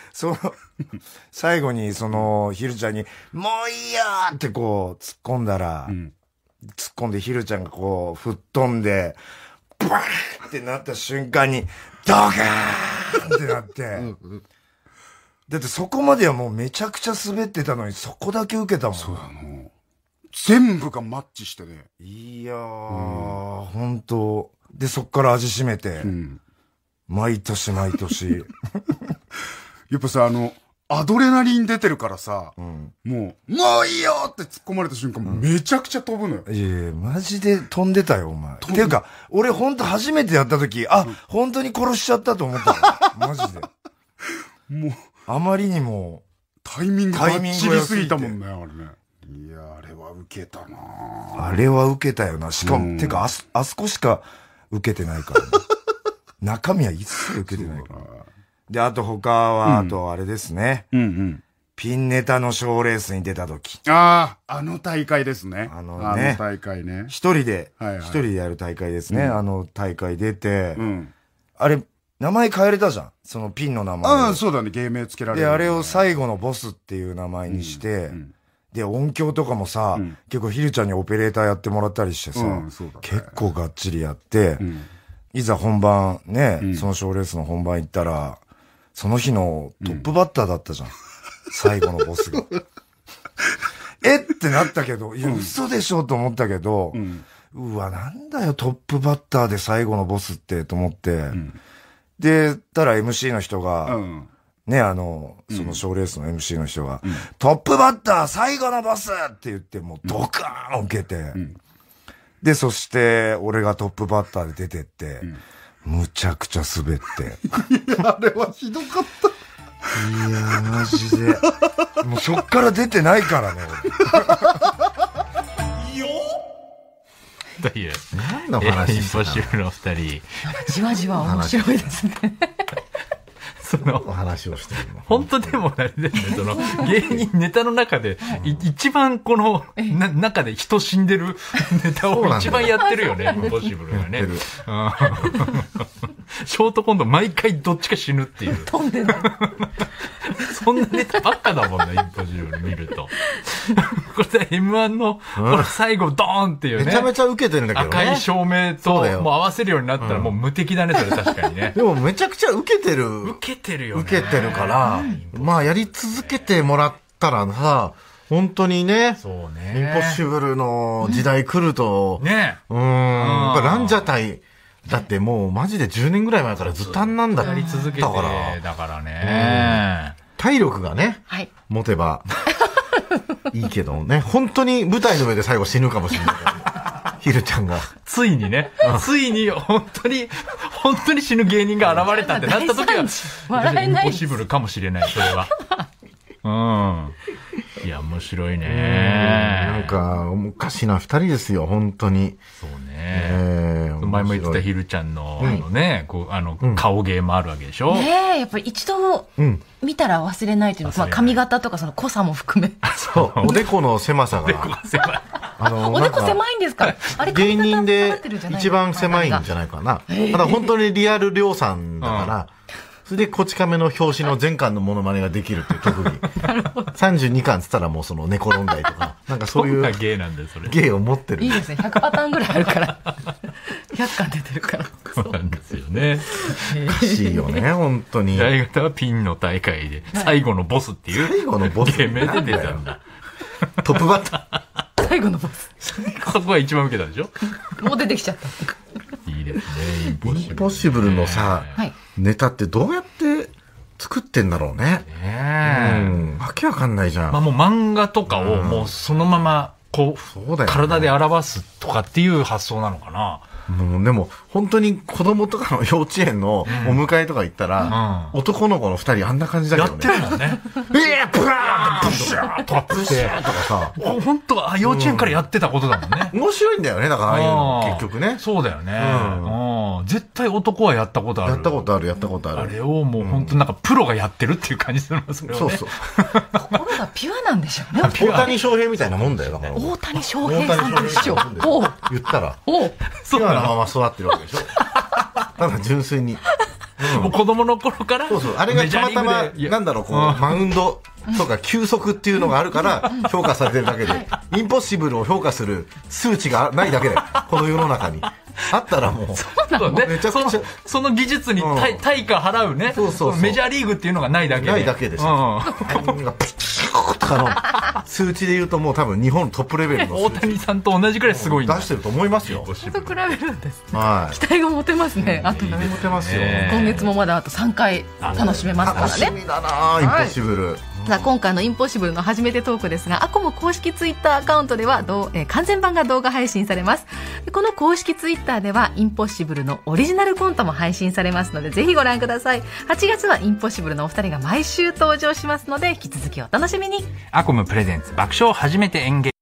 最後にひるちゃんに、もういいやーってこう、突っ込んだら、突っ込んでひるちゃんがこう、吹っ飛んで、バーンってなった瞬間に、ドカーンってなって、だってそこまではもうめちゃくちゃ滑ってたのに、そこだけ受けたもん。 そう全部がマッチしてね。 いやー、本当で、そっから味しめて、毎年毎年。 やっぱさ、アドレナリン出てるからさ、もういいよって突っ込まれた瞬間、めちゃくちゃ飛ぶのよ。 いやいや、マジで飛んでたよ、お前。ていうか、俺ほんと初めてやった時、本当に殺しちゃったと思ったの。マジで。もう、あまりにも、 タイミングがっちりすぎたもんね、あれね。いや、あれは受けたなあれは受けたよな。しかも、てか、あそこしか受けてないからね。中身は一切受けてないから。で、あと他は、あとあれですね。ピンネタの賞レースに出た時。 あ大会ですね。 大会ね。一人でやる大会ですね。大会出て、あれ、名前変えれたじゃん。そのピンの名前。 そうだね、芸名つけられる。 で、あれを最後のボスっていう名前にして、で、音響とかもさ、結構ひるちゃんにオペレーターやってもらったりしてさ、結構がっちりやって、いざ本番ね、その賞レースの本番行ったら、その日のトップバッターだったじゃん。最後のボスが。ってなったけど、いや、嘘でしょと思ったけど、うわ、なんだよ、トップバッターで最後のボスってと思って、で、たら MC の人が、ね、その賞レースの MC の人が、トップバッター最後のボスって言って、もうドカーン受けて、で、そして、俺がトップバッターで出てって、むちゃくちゃ滑って。 いや、あれはひどかった。 いや、マジで。もうそっから出てないからね、 俺。よっという。 何の話インポッシブルの二人。 じわじわ面白いですね。 そのお話をしてるの。 本当でもあれだよね、その芸人ネタの中で、一番この中で人死んでるネタを一番やってるよね、インポッシブルがね。ショートコント毎回どっちか死ぬっていう。 飛んでない。 そんなネタばっかだもんな、インポッシブル見ると。これで M1 の最後ドーンっていうね。 めちゃめちゃ受けてるんだけどね。 赤い照明ともう合わせるようになったらもう無敵だね、それ確かにね。 でもめちゃくちゃ受けてる。 受けてるよね。 受けてるから、まあやり続けてもらったらさ、本当にね、 そうね。 インポッシブルの時代来ると、 ね。 やっぱランジャタイ、だってもうマジで10年ぐらい前からずっとあんなんだったから。 やり続けてだからね。 体力がね、持てばいいけどね、本当に舞台の上で最後死ぬかもしれない。ひるちゃんが。 ついにね、ついに本当に死ぬ芸人が現れたってなった時は、インポッシブルかもしれない、それは。いや、面白いね。 なんか、おかしな二人ですよ、本当に。 そうね。前も言ってたひるちゃんの、ね、顔芸もあるわけでしょ。 ねえ、やっぱり一度見たら忘れないというのは、髪型とかその濃さも含め。 そう、おでこの狭さが。 おでこが狭い。 おでこ狭いんですか？あれ芸人で一番狭いんじゃないかな。ただ本当にリアル量産だから、それでこち亀の表紙の全巻のモノマネができるっていう特技。32巻っつったらもうその寝転んだりとか、なんかそういう芸なんだよ、それ。 芸を持ってる。 いいですね。100パターンぐらいあるから。100巻出てるから。 そうなんですよね。 おかしいよね、本当に。 大型はピンの大会で、最後のボスっていう。 最後のボス芸名で出たんだ。 トップバッター。最後のボス。 そこが一番受けたでしょ。 もう出てきちゃった。 いいですね。 インポッシブルのさ、ネタってどうやって作ってんだろうね。わけわかんないじゃん。 まあもう漫画とかをもうそのままこう、体で表すとかっていう発想なのかな。 でも本当に子供とかの幼稚園のお迎えとか行ったら、男の子の二人あんな感じだけどね。 やってるもんね。 ブラーンブシャーとかプシャーとかさ。 本当は幼稚園からやってたことだもんね。 面白いんだよね、だからああいうの結局ね。 そうだよね。絶対男はやったことある。 やったことある。あれをもう本当なんかプロがやってるっていう感じするの、それをね。 そう。 心がピュアなんでしょうね。 大谷翔平みたいなもんだよ、だから。 大谷翔平さんと一緒。 言ったら。 そうなのまま育ってるわけでしょ。ただ純粋に。 もう子供の頃から。 そう。あれがたまたま、なんだろう、こう、マウンドとか球速っていうのがあるから評価されてるだけで、インポッシブルを評価する数値がないだけで、この世の中に。あったらもう、 そうなのね。 めちゃくちゃその技術に対価払うね。メジャーリーグっていうのがないだけで。 ないだけです。数値で言うともう多分日本トップレベルの大谷さんと同じくらいすごい出してると思いますよ。 と比べるんですね。期待が持てますね。あと持てますよ。 今月もまだあと3回楽しめますからね。 楽しみだな、インポッシブル。 今回のインポッシブルの初めてトークですが、アコム公式ツイッターアカウントでは完全版が動画配信されます。この公式ツイッターではインポッシブルのオリジナルコントも配信されますので、ぜひご覧ください。8月はインポッシブルのお二人が毎週登場しますので、引き続きお楽しみに。 アコムプレゼンツ爆笑初めて演芸。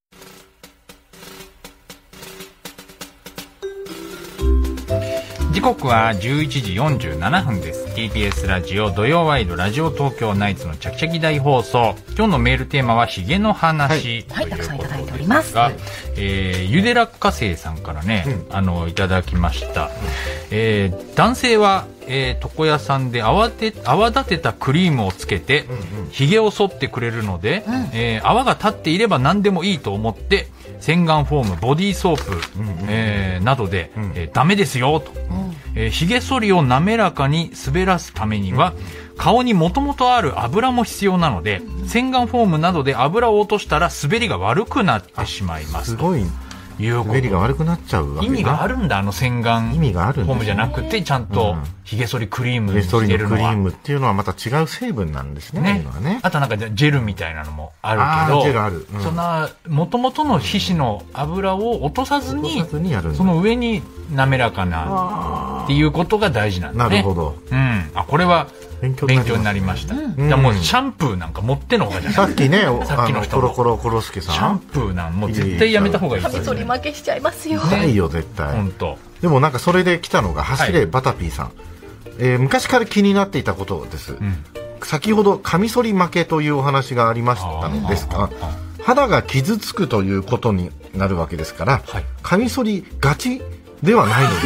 時刻は11時47分です。 TBS ラジオ土曜ワイドラジオ東京ナイツのチャキチャキ大放送。今日のメールテーマはヒゲの話、 はい、たくさんいただいております。 ゆで落花生さんからね、いただきました。男性は床屋さんで泡立てたクリームをつけてヒゲを剃ってくれるので、泡が立っていれば何でもいいと思って洗顔フォーム、ボディーソープ、などで、ダメですよと、ヒゲ剃りを滑らかに滑らすためには、顔にもともとある油も必要なので、洗顔フォームなどで油を落としたら滑りが悪くなってしまいます。 すごい滑りが悪くなっちゃうわけだ。 意味があるんだ、洗顔フォームじゃなくてちゃんとヒゲ剃りクリームにしてるのは。 ヒゲ剃りのクリームっていうのはまた違う成分なんですね。 あとなんかジェルみたいなのもあるけど、 ジェルある。 そんな元々の皮脂の油を落とさずにその上に滑らかなっていうことが大事なんだね。 なるほど。 これは勉強になりました。じゃあもうシャンプーなんか持ってのほうがじゃない。 さっきね、 さっきの人コロコロコロスケさん、 シャンプーなんもう絶対やめた方がいい。 カミソリ負けしちゃいますよ。 ないよ絶対。 本当。 でもなんかそれで来たのが走れバタピーさん。昔から気になっていたことです。先ほどカミソリ負けというお話がありましたのですが、肌が傷つくということになるわけですから、カミソリがちではないのです。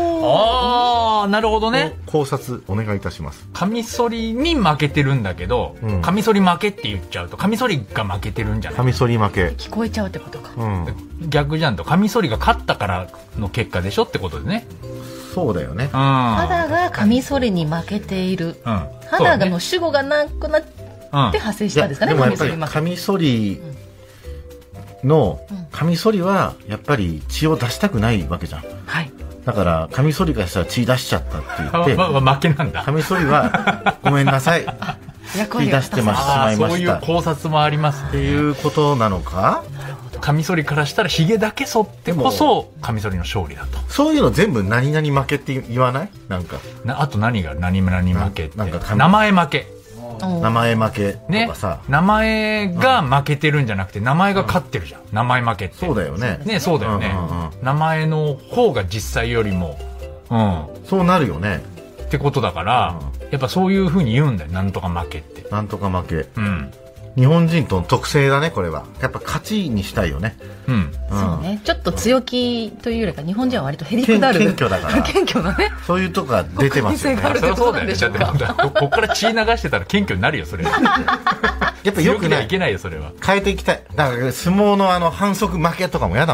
なるほどね。 考察お願いいたします。 カミソリに負けてるんだけど、カミソリ負けって言っちゃうとカミソリが負けてるんじゃない？ カミソリ負け聞こえちゃうってことか。 逆じゃんと、カミソリが勝ったからの結果でしょってことでね。 そうだよね。 肌がカミソリに負けている、肌がの主語がなくなって派生したんですかね。 でもやっぱりカミソリのカミソリはやっぱり血を出したくないわけじゃん。だからカミソリがしたら血出しちゃったって言って負けなんだ。 カミソリはごめんなさい血出してしまいました。 そういう考察もありますっていうことなのか。 カミソリからしたらヒゲだけ剃ってこそカミソリの勝利だと。 そういうの全部何々負けって言わない？なんかあと何が何々負けって、名前負け。 名前負けとかさ、 名前が負けてるんじゃなくて名前が勝ってるじゃん。名前負けって。 そうだよね。 そうだよね。名前の方が実際よりも、 そうなるよね。 ってことだから、やっぱそういう風に言うんだよ。なんとか負けって。 なんとか負け。日本人との特性だね、これは。やっぱ勝ちにしたいよね。 そうね。ちょっと強気というよりか、日本人は割とへりくだる。 謙虚だから。 謙虚なね。 そういうとこが出てますよね。 そうだよね。ここから血流してたら謙虚になるよ、それ。やっぱよくない。 いけないよ、それは。 変えていきたい。だから相撲の反則負けとかも嫌だもん。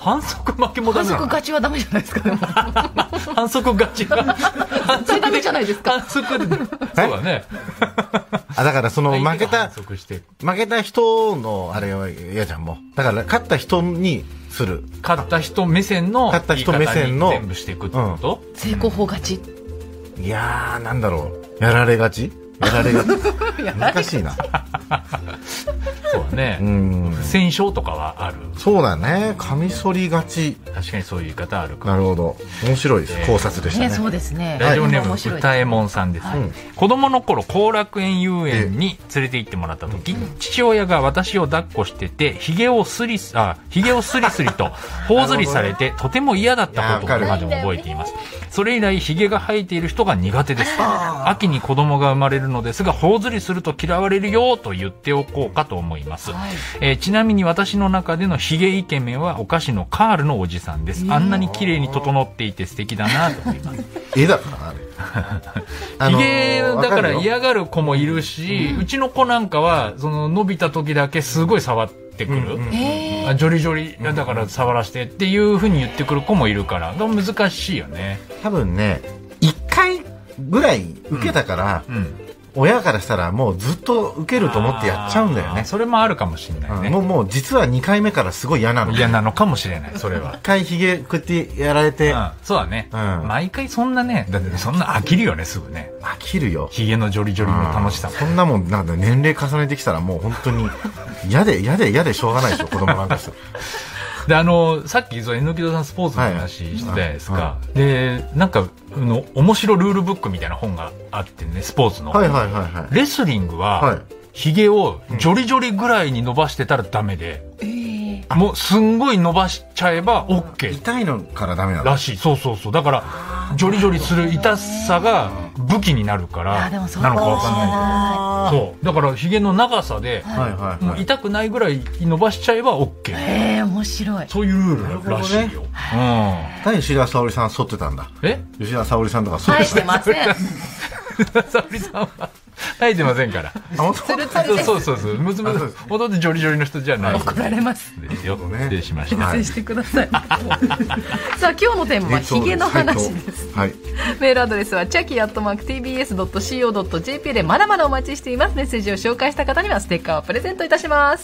反則負けもダメなの？ 反則勝ちはダメじゃないですか。 反則勝ちが。 それダメじゃないですか。 反則で。そうだね。 だからその負けた人のあれは嫌じゃん、もう。だから勝った人にする。 勝った人目線の。 勝った人目線の。 全部していくってこと？ 成功法勝ち。 いやー、なんだろう。やられがち難しいな。 そうだね。不戦勝とかはある。 そうだね。カミソリがち。 確かにそういう言い方あるか。 なるほど。面白いです。考察でしたね。 そうですね。 ラジオネーム歌右衛門さんです。子供の頃後楽園遊園に連れて行ってもらった時、父親が私を抱っこしててひげをスリスリと頬ずりされてとても嫌だったことを今でも覚えています。それ以来ひげが生えている人が苦手です。秋に子供が生まれるのですが頬ずりすると嫌われるよと言っておこうかと思います。ちなみに私の中でのヒゲイケメンはお菓子のカールのおじさんです。あんなに綺麗に整っていて素敵だなと思います。 絵だからあれ。ヒゲだから嫌がる子もいるし、うちの子なんかはその伸びた時だけすごい触ってくる。ジョリジョリだから触らせてっていう風に言ってくる子もいるから難しいよね。 多分ね1回ぐらい受けたから、親からしたらもうずっと受けると思ってやっちゃうんだよね。 それもあるかもしれないね。 もう実は2回目からすごい嫌なの。 嫌なのかもしれない。それは。 1回ヒゲこうやってやられて。 そうだね。毎回そんなね、だってそんな飽きるよね、すぐね。 飽きるよ。 ヒゲのジョリジョリの楽しさ。 そんなもん、なんか年齢重ねてきたらもう本当に嫌でしょうがないでしょ、子供なんかしたら。 で、さっき、N木戸さんスポーツの話したじゃないですか。で、なんか、面白ルールブックみたいな本があってね、スポーツの。レスリングは、ヒゲをジョリジョリぐらいに伸ばしてたらダメで、もうすんごい伸ばしちゃえば OK。 痛いのからダメなのらしい。そう。だから、ジョリジョリする痛さが武器になるから、なのかわかんないけど。そう。だから、ヒゲの長さで、もう痛くないぐらい伸ばしちゃえば OK。 面白い。 そういうルールらしいよ。 吉田沙保里さん剃ってたんだ。吉田沙保里さんとか剃ってしてません。 吉田沙保里さんは生えてませんから。そう。娘の元々ジョリジョリの人じゃない。 怒られます。 ですよ。失礼しました。 失礼してください。さあ、今日のテーマはヒゲの話です。メールアドレスはchucky@tbs.co.jp でまだまだお待ちしています。メッセージを紹介した方にはステッカーをプレゼントいたします。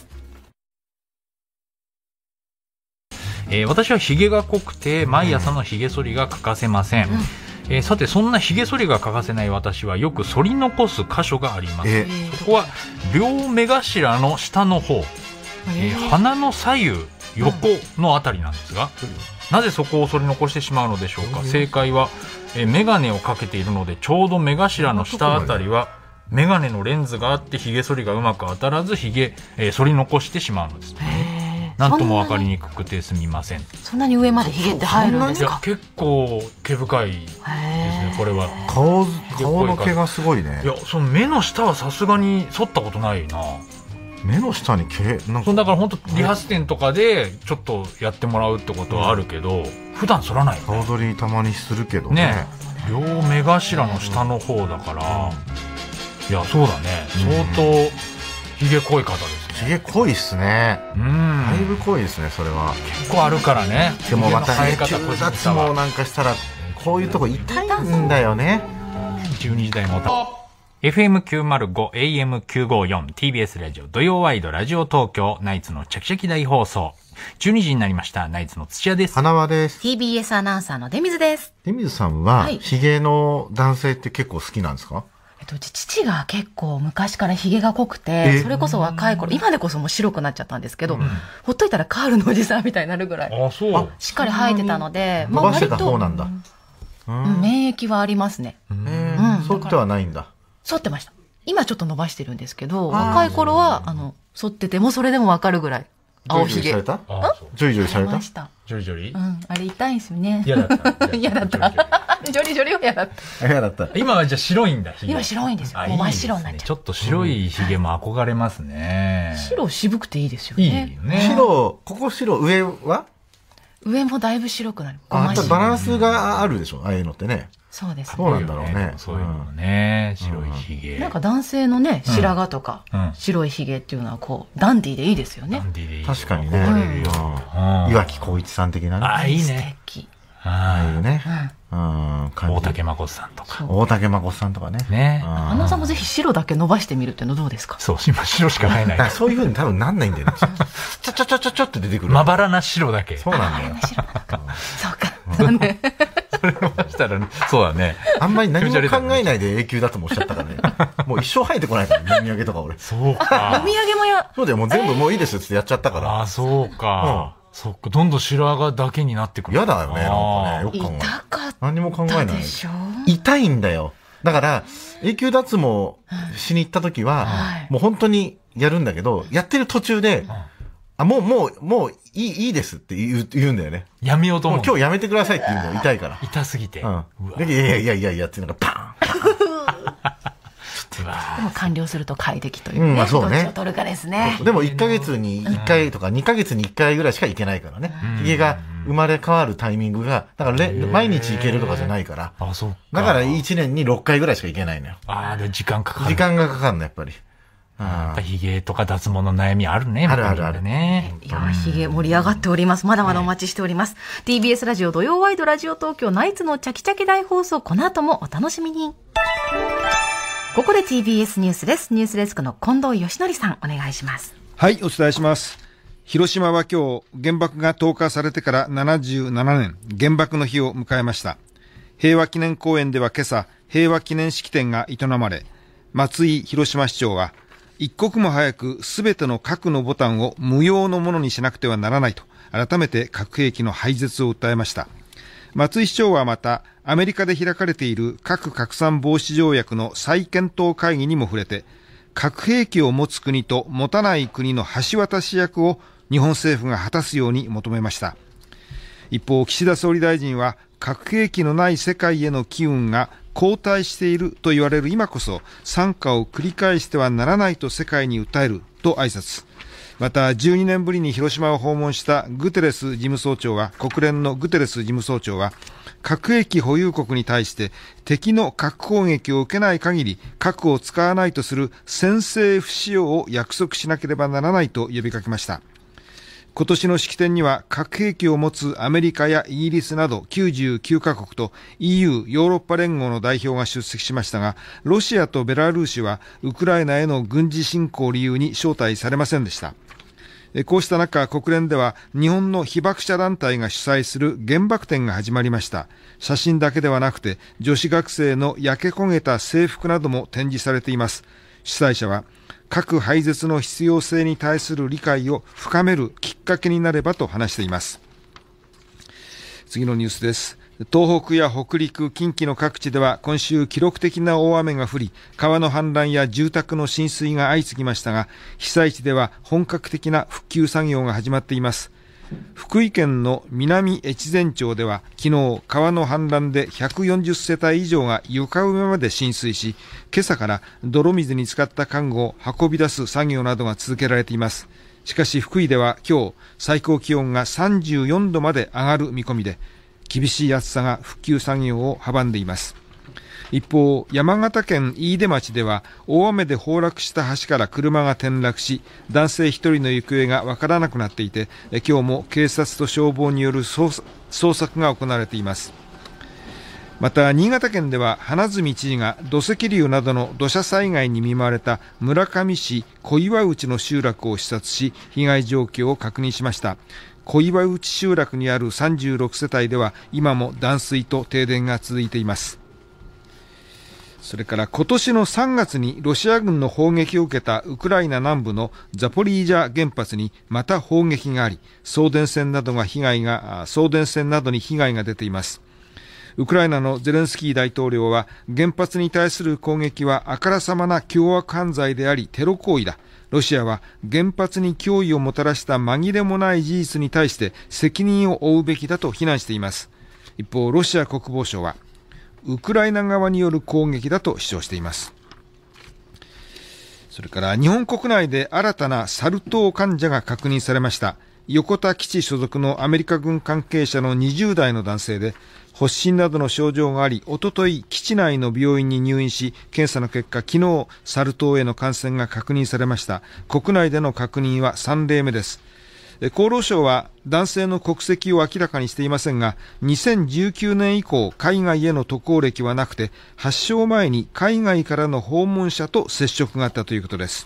私はヒゲが濃くて毎朝のヒゲ剃りが欠かせません。さてそんなヒゲ剃りが欠かせない私はよく剃り残す箇所があります。そこは両目頭の下の方、鼻の左右横のあたりなんですが、なぜそこを剃り残してしまうのでしょうか。正解はメガネをかけているのでちょうど目頭の下あたりはメガネのレンズがあってヒゲ剃りがうまく当たらず剃り残してしまうのです。なんとも分かりにくくてすみません。 そんなに上までヒゲって入るんですか。 いや結構毛深いですね。これは顔の毛がすごいね。 いやその目の下はさすがに剃ったことないな。 目の下に毛なんかだから本当理髪店とかでちょっとやってもらうってことはあるけど、普段剃らないよね。 顔剃りたまにするけどね。 両目頭の下の方だから、いやそうだね。相当ヒゲ濃い方ですね。 ヒゲ濃いっすね。だいぶ濃いですね、それは。 結構あるからね。 でもまたね、中脱毛なんかしたらこういうとこ痛いんだよね。 12時台もFM905 AM954 TBS ラジオ土曜ワイドラジオ東京ナイツのチャキチャキ大放送。12時になりました。ナイツの土屋です。 花輪です。 TBS アナウンサーの出水です。 出水さんはヒゲの男性って結構好きなんですか。 父が結構昔からヒゲが濃くて、それこそ若い頃、今でこそもう白くなっちゃったんですけど、ほっといたらカールのおじさんみたいになるぐらいしっかり生えてたので、 伸ばしてた方なんだ。 免疫はありますね。 剃ってはないんだ。 剃ってました。今ちょっと伸ばしてるんですけど、若い頃は剃っててもそれでもわかるぐらい青ひげ。 ジョリジョリされた？ジョリジョリされた？ ジョリジョリ？ あれ痛いんですよね。 嫌だった。 嫌だった。ジョリジョリは嫌だった。 嫌だった。 今はじゃあ白いんだ。 今白いんですよ。もう真っ白になっちゃう。 ちょっと白いひげも憧れますね。 白渋くていいですよね。 いいよね。 白、ここ白、上は？ 上もだいぶ白くなる。 バランスがあるでしょ、ああいうのってね。 そうですね。 そうなんだろうね。 そういうのね、白いひげ。 なんか男性のね、白髪とか、白いひげっていうのはこう、ダンディーでいいですよね。 ダンディーでいい。 確かにね。岩城浩一さん的なね。 あ、いいね。 素敵。 ああいうね。 大竹まことさんとか。 大竹まことさんとかね。 ね。 花輪さんもぜひ白だけ伸ばしてみるっていうのどうですか？ そう、今白しか生えない。 そういう風に多分なんないんだよね。ちょって出てくる。 まばらな白だけ。 そうなんだよ。 そうか。残念。 それ伸ばしたら、そうだね。 あんまり何も考えないで永久だともおっしゃったからね。もう一生生えてこないから、読み上げとか俺。 そうか。 読み上げもそうだよ、もう全部もういいですってやっちゃったから。 あ、そうか。そっか、どんどん白髪だけになってくる。 嫌だよね、なんかね。よく考え痛かった。 何も考えない。 でしょ？ 痛いんだよ。だから、永久脱毛しに行った時は、もう本当にやるんだけど、やってる途中で、もういいですって言うんだよね。 やめようと思う。 今日やめてくださいって言うんだよ、痛いから。 痛すぎて。 いやっていうのがパーンでも完了すると快適というね。 そうね。 どっちを取るかですね。 でも1ヶ月に1回とか2ヶ月に1回ぐらいしか行けないからね。髭が生まれ変わるタイミングが、だから毎日行けるとかじゃないから。 あ、そうか。 だから1年に6回ぐらいしか行けないのよ。 ああ、で時間かかる。 時間がかかるの、やっぱり。 やっぱ髭とか脱毛の悩みあるね。 あるね。 いや、髭盛り上がっております。まだまだお待ちしております。TBS ラジオ土曜ワイドラジオ東京ナイツのチャキチャキ大放送、この後もお楽しみに。ここで TBS ニュースです。ニュースデスクの近藤義則さん、お願いします。 はい、お伝えします。広島は今日、原爆が投下されてから77年、原爆の日を迎えました。平和記念公園では今朝、平和記念式典が営まれ、松井広島市長は、一刻も早くすべての核のボタンを無用のものにしなくてはならないと、改めて核兵器の廃絶を訴えました。松井市長はまた、アメリカで開かれている核拡散防止条約の再検討会議にも触れて、核兵器を持つ国と持たない国の橋渡し役を日本政府が果たすように求めました。一方、岸田総理大臣は核兵器のない世界への機運が後退していると言われる今こそ惨禍を繰り返してはならないと世界に訴えると挨拶。また12年ぶりに広島を訪問したグテレス事務総長は、国連のグテレス事務総長は、核兵器保有国に対して敵の核攻撃を受けない限り核を使わないとする先制不使用を約束しなければならないと呼びかけました。今年の式典には核兵器を持つアメリカやイギリスなど99カ国と EU ヨーロッパ連合の代表が出席しましたが、ロシアとベラルーシはウクライナへの軍事侵攻を理由に招待されませんでした。こうした中、国連では日本の被爆者団体が主催する原爆展が始まりました。写真だけではなくて女子学生の焼け焦げた制服なども展示されています。主催者は核廃絶の必要性に対する理解を深めるきっかけになればと話しています。次のニュースです。東北や北陸、近畿の各地では今週記録的な大雨が降り、川の氾濫や住宅の浸水が相次ぎましたが、被災地では本格的な復旧作業が始まっています。福井県の南越前町では昨日、川の氾濫で140世帯以上が床上まで浸水し、今朝から泥水に浸かった家具を運び出す作業などが続けられています。しかし福井では今日、最高気温が34度まで上がる見込みで、厳しい暑さが復旧作業を阻んでいます。一方、山形県飯豊町では大雨で崩落した橋から車が転落し、男性一人の行方がわからなくなっていて、今日も警察と消防による捜索が行われています。また新潟県では花角知事が土石流などの土砂災害に見舞われた村上市小岩内の集落を視察し、被害状況を確認しました。小岩内集落にある36世帯では今も断水と停電が続いています。それから今年の3月にロシア軍の砲撃を受けたウクライナ南部のザポリージャ原発にまた砲撃があり、送電線などに被害が出ています。ウクライナのゼレンスキー大統領は、原発に対する攻撃はあからさまな凶悪犯罪でありテロ行為だ。ロシアは原発に脅威をもたらした紛れもない事実に対して責任を負うべきだと非難しています。一方、ロシア国防省はウクライナ側による攻撃だと主張しています。それから日本国内で新たなサル痘患者が確認されました。 横田基地所属のアメリカ軍関係者の20代の男性で、発疹などの症状があり、おととい基地内の病院に入院し、検査の結果、昨日サル痘への感染が確認されました。国内での確認は3例目です。厚労省は男性の国籍を明らかにしていませんが、2019年以降海外への渡航歴はなくて、発症前に海外からの訪問者と接触があったということです。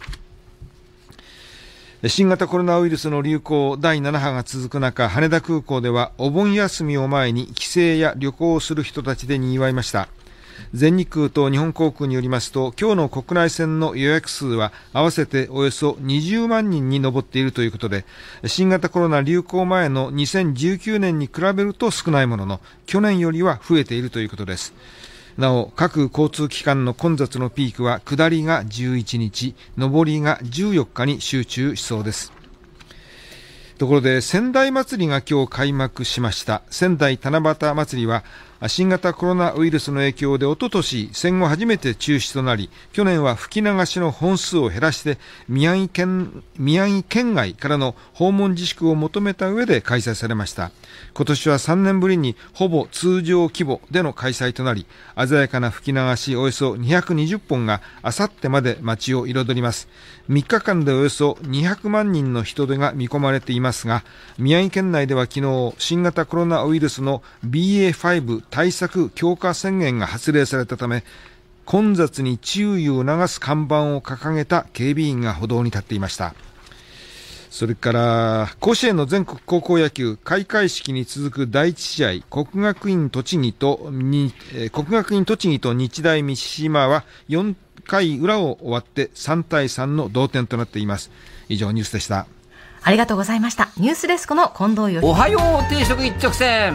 新型コロナウイルスの流行第7波が続く中、羽田空港ではお盆休みを前に帰省や旅行をする人たちで賑わいました。全日空と日本航空によりますと、今日の国内線の予約数は合わせておよそ20万人に上っているということで、新型コロナ流行前の2019年に比べると少ないものの、去年よりは増えているということです。なお、各交通機関の混雑のピークは下りが11日、上りが14日に集中しそうです。ところで、仙台祭りが今日開幕しました。仙台七夕祭りは新型コロナウイルスの影響でおととし戦後初めて中止となり、去年は吹き流しの本数を減らして宮城県外からの訪問自粛を求めた上で開催されました。今年は3年ぶりにほぼ通常規模での開催となり、鮮やかな吹き流しおよそ220本があさってまで街を彩ります。3日間でおよそ200万人の人出が見込まれていますが、宮城県内では昨日新型コロナウイルスの BA.5 対策強化宣言が発令されたため、混雑に注意を促す看板を掲げた警備員が歩道に立っていました。それから甲子園の全国高校野球開会式に続く第1試合、国学院栃木と日大三島は4回裏を終わって3対3の同点となっています。以上ニュースでした。 ありがとうございました。ニュースデスクの近藤よし。 おはよう定食一直線。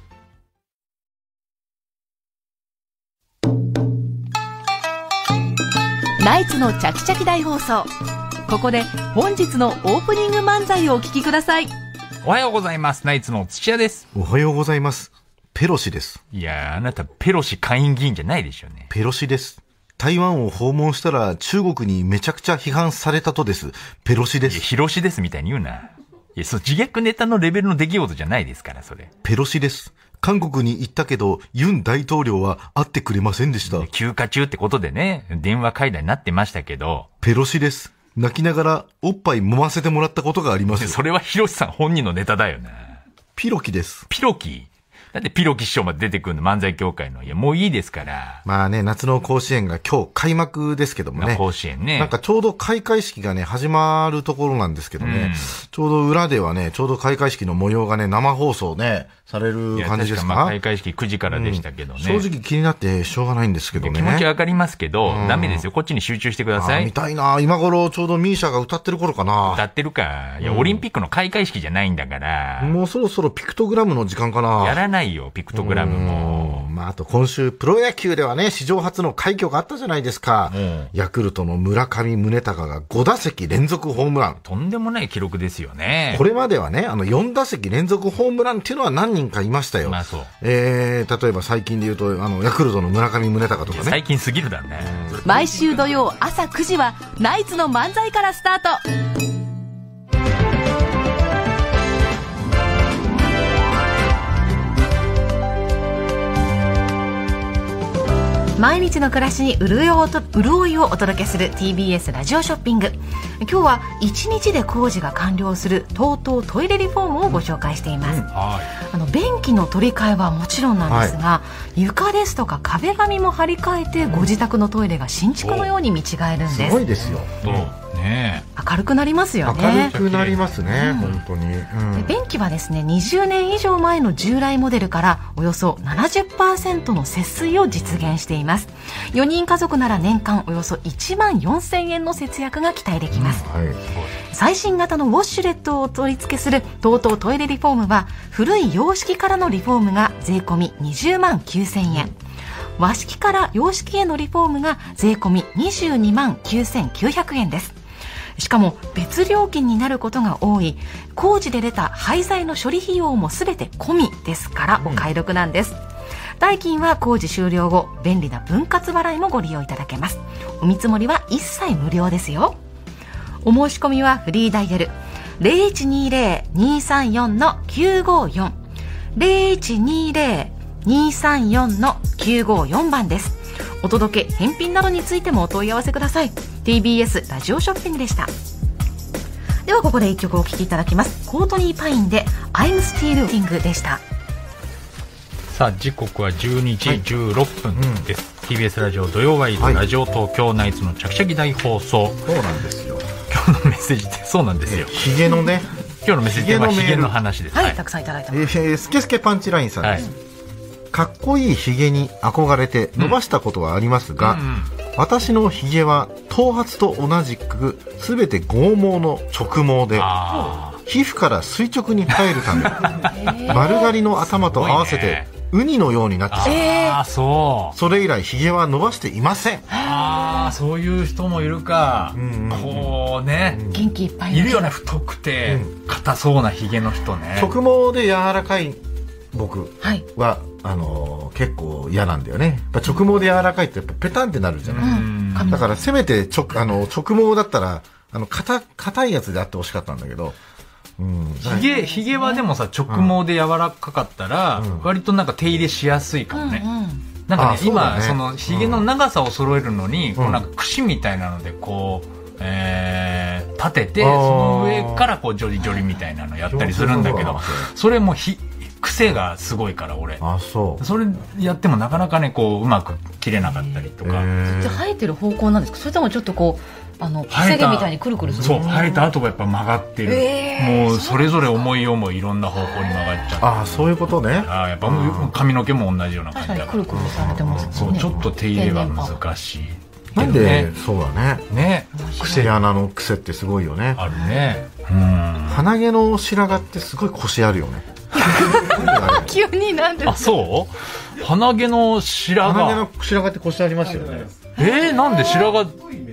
ナイツのチャキチャキ大放送。ここで本日のオープニング漫才をお聞きください。 おはようございます。ナイツの土屋です。 おはようございます。ペロシです。 いやあなたペロシ下院議員じゃないでしょうね。 ペロシです。台湾を訪問したら中国にめちゃくちゃ批判されたとです。ペロシです。 いや、ヒロシですみたいに言うな。いや、そう、自虐ネタのレベルの出来事じゃないですから、それ。 ペロシです。韓国に行ったけど、ユン大統領は会ってくれませんでした。 休暇中ってことでね、電話会談になってましたけど。 ペロシです。泣きながらおっぱい揉ませてもらったことがあります。 それはヒロシさん本人のネタだよな。 ピロキです。 ピロキ？だってピロキ師匠まで出てくるの漫才協会の。いや、もういいですから。 まあね、夏の甲子園が今日開幕ですけどもね。 甲子園ね。 なんかちょうど開会式がね、始まるところなんですけどね。ちょうど裏ではね、ちょうど開会式の模様がね、生放送ね、される感じですか？ まあ開会式9時からでしたけどね。 正直気になってしょうがないんですけどね。 気持ちわかりますけど、ダメですよ。こっちに集中してください。 見たいな。今頃ちょうどミーシャが歌ってる頃かな。 歌ってるか。いや、オリンピックの開会式じゃないんだから。 もうそろそろピクトグラムの時間かな。 やらないよ、ピクトグラムも。 まあ、あと今週、プロ野球ではね、史上初の快挙があったじゃないですか。ヤクルトの村上宗隆が5打席連続ホームラン。 とんでもない記録ですよね。 これまではね、4打席連続ホームランっていうのは何人かいましたよ。 まあそう。 例えば最近で言うと、ヤクルトの村上宗隆とかね。 最近すぎるだね。 毎週土曜朝9時は、ナイツの漫才からスタート。毎日の暮らしに潤いをお届けする TBS ラジオショッピング。今日は1日で工事が完了する TOTO トイレリフォームをご紹介しています。便器の取り替えはもちろんなんですが、床ですとか壁紙も張り替えてご自宅のトイレが新築のように見違えるんです。 すごいですよ。 ね、 明るくなりますよね。 明るくなりますね、本当に。 便器はですね、20年以上前の従来モデルからおよそ 70% の節水を実現しています。4人家族なら年間およそ1万4000円の節約が期待できます。最新型のウォシュレットを取り付けする TOTO トイレリフォームは、古い洋式からのリフォームが税込み20万9000円、和式から洋式へのリフォームが税込み22万9900円です。しかも別料金になることが多い工事で出た廃材の処理費用も全て込みですからお買い得なんです。代金は工事終了後便利な分割払いもご利用いただけます。お見積もりは一切無料ですよ。お申し込みはフリーダイヤル 0120-234-954 0120-234-954番です。お届け返品などについてもお問い合わせください。 TBS ラジオショッピングでした。ではここで一曲お聴きいただきます。コートニーパインで I'm Still Waiting でした。 さあ時刻は12時16分です、TBS ラジオ土曜ワイド、ラジオ東京ナイツのチャキチャキ大放送。 そうなんですよ。 今日のメッセージってそうなんですよ。 ヒゲのね、 今日のメッセージはヒゲの話です。 はい、たくさんいただいてます。 スケスケパンチラインさんです。かっこいいヒゲに憧れて伸ばしたことはありますが、私のヒゲは頭髪と同じく全て剛毛の直毛で、皮膚から垂直に生えるため丸刈りの頭と合わせてウニのようになってしまう。それ以来ヒゲは伸ばしていません。 そういう人もいるか。こうね、 元気いっぱいいるよね。太くて硬そうなヒゲの人ね。 直毛で柔らかい僕は、結構嫌なんだよね。やっぱ直毛で柔らかいってやっぱペタンってなるじゃない、だからせめて直毛だったら硬いやつであってほしかったんだけど、 ヒゲはでもさ、直毛で柔らかかったら割となんか手入れしやすいかもね。なんかね、今そのヒゲの長さを揃えるのにこうなんか櫛みたいなのでこう立てて、その上からこうジョリジョリみたいなのやったりするんだけど、それも癖がすごいから俺。それやってもなかなかね、こううまく切れなかったりとか。 じゃあ生えてる方向なんですか、それともちょっとこう癖毛みたいにくるくるする？ そう、生えた後がやっぱ曲がってる。もうそれぞれ思いいろんな方向に曲がっちゃって。 そういうことね。 やっぱ髪の毛も同じような感じだから。 くるくるされてますね。 そう、ちょっと手入れが難しい。 なんで、そうだね。 ね、 毛穴の癖ってすごいよね。 あるね。 鼻毛の白髪ってすごいコシあるよね。 急になんで？ そう？鼻毛の白髪ってコシありますよね。 なんで白髪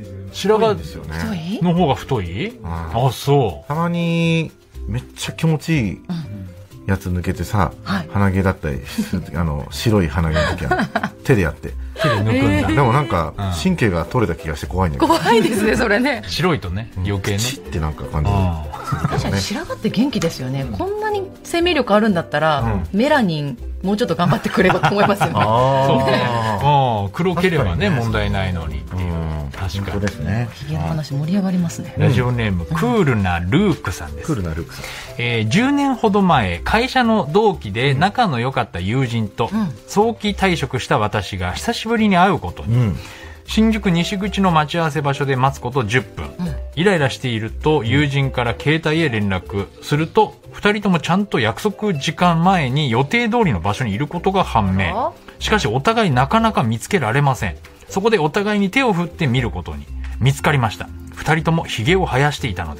の方が太い？そう。 たまにめっちゃ気持ちいいやつ抜けてさ、鼻毛だったり白い鼻毛の時は手でやって手で抜くんだ。 でもなんか神経が取れた気がして怖いんだけど。 怖いですねそれね。 白いとね、余計ねチってなんか感じ。 確かに白髪って元気ですよね。こんなに生命力あるんだったらメラニンもうちょっと頑張ってくればと思いますよね。 黒ければね問題ないのにっていう。確かにですね。 ヒゲの話盛り上がりますね。 ラジオネームクールなルークさんです。10年ほど前、会社の同期で仲の良かった友人と早期退職した私が久しぶりに会うことに、新宿西口の待ち合わせ場所で待つこと10分、イライラしていると友人から携帯へ連絡すると、2人ともちゃんと約束時間前に予定通りの場所にいることが判明。しかしお互いなかなか見つけられません。そこでお互いに手を振ってみることに。見つかりました。2人ともヒゲを生やしていたのです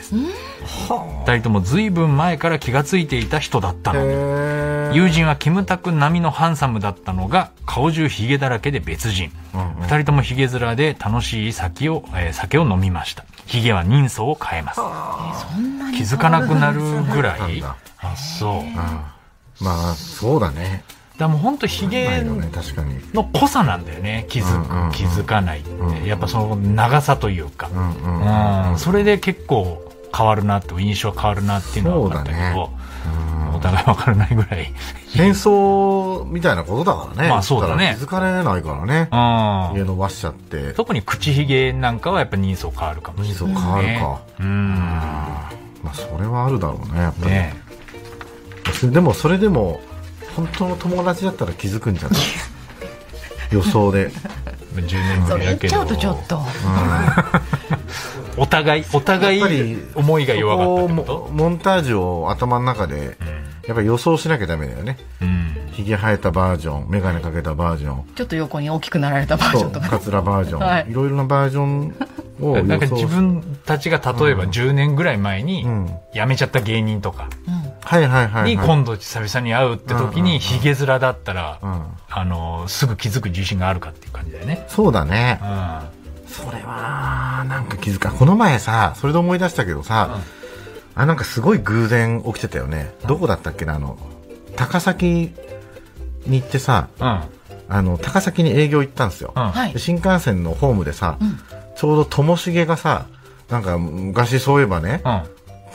。2人とも随分前から気がついていた人だったのに、友人はキムタク並みのハンサムだったのが顔中ヒゲだらけで別人。2人ともヒゲ面で楽しい酒を飲みました。ヒゲは人相を変えます。気づかなくなるぐらい。そう、 まあそうだね。 だもう本当ヒゲの濃さなんだよね。気づかないって、やっぱその長さというか、それで結構変わるなって印象変わるなっていうのは分かったけど、お互い分からないぐらい変装みたいなことだからね。 まあそうだね。 気づかれないからね。ヒゲ伸ばしちゃって。 特に口ヒゲなんかはやっぱ人相変わるかもしれない。 人相変わるか。まあそれはあるだろうね、やっぱり。でもそれでも本当の友達だったら気づくんじゃない？予想で。 10年ぶりだけど。それ言っちゃうとちょっと。 お互い思いが弱かったってこと？ モンタージュを頭の中でやっぱり予想しなきゃダメだよね。ひげ生えたバージョン、眼鏡かけたバージョン、 ちょっと横に大きくなられたバージョンとか、 カツラバージョン、いろいろなバージョンをなんか自分たちが例えば10年ぐらい前に辞めちゃった芸人とかに今度久々に会うって時にヒゲ面だったらすぐ気づく自信があるかっていう感じだよね。 そうだね。それはなんか気づか。この前さ、それで思い出したけどさ、なんかすごい偶然起きてたよね。どこだったっけな、高崎に行ってさ、高崎に営業行ったんですよ。新幹線のホームでさ、ちょうどともしげがさ、なんか昔そういえばね、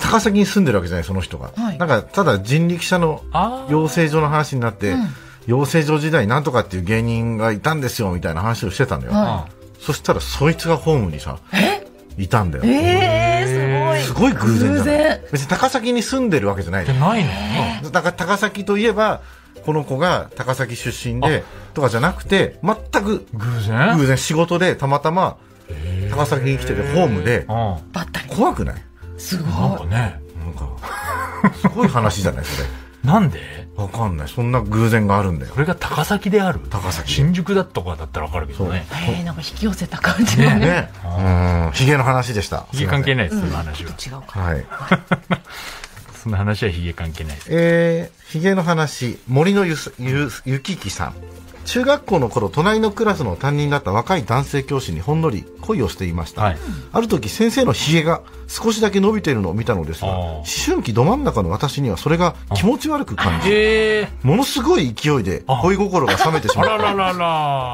高崎に住んでるわけじゃないその人が、なんかただ人力車の養成所の話になって、養成所時代なんとかっていう芸人がいたんですよみたいな話をしてたんだよ、そしたらそいつがホームにさいたんだよ。すごい偶然じゃない。別に高崎に住んでるわけじゃない。 ないの？ だから高崎といえばこの子が高崎出身でとかじゃなくて、全く偶然仕事でたまたま高崎に来ててホームでばったり。 怖くない？ すごい。 なんかね、 なんかすごい話じゃないそれ。 なんで？ わかんない。そんな偶然があるんだよ。 これが高崎である。 高崎。 新宿だとかだったらわかるけどね。 なんか引き寄せた感じのね。 ヒゲの話でした。 ヒゲ関係ないです、その話は。 違うか。 はい。 その話はヒゲ関係ないです。 ヒゲの話、森のゆききさん。中学校の頃、隣のクラスの担任だった若い男性教師にほんのり恋をしていました。ある時、先生のヒゲが少しだけ伸びているのを見たのですが、思春期ど真ん中の私にはそれが気持ち悪く感じ、ものすごい勢いで恋心が冷めてしまった。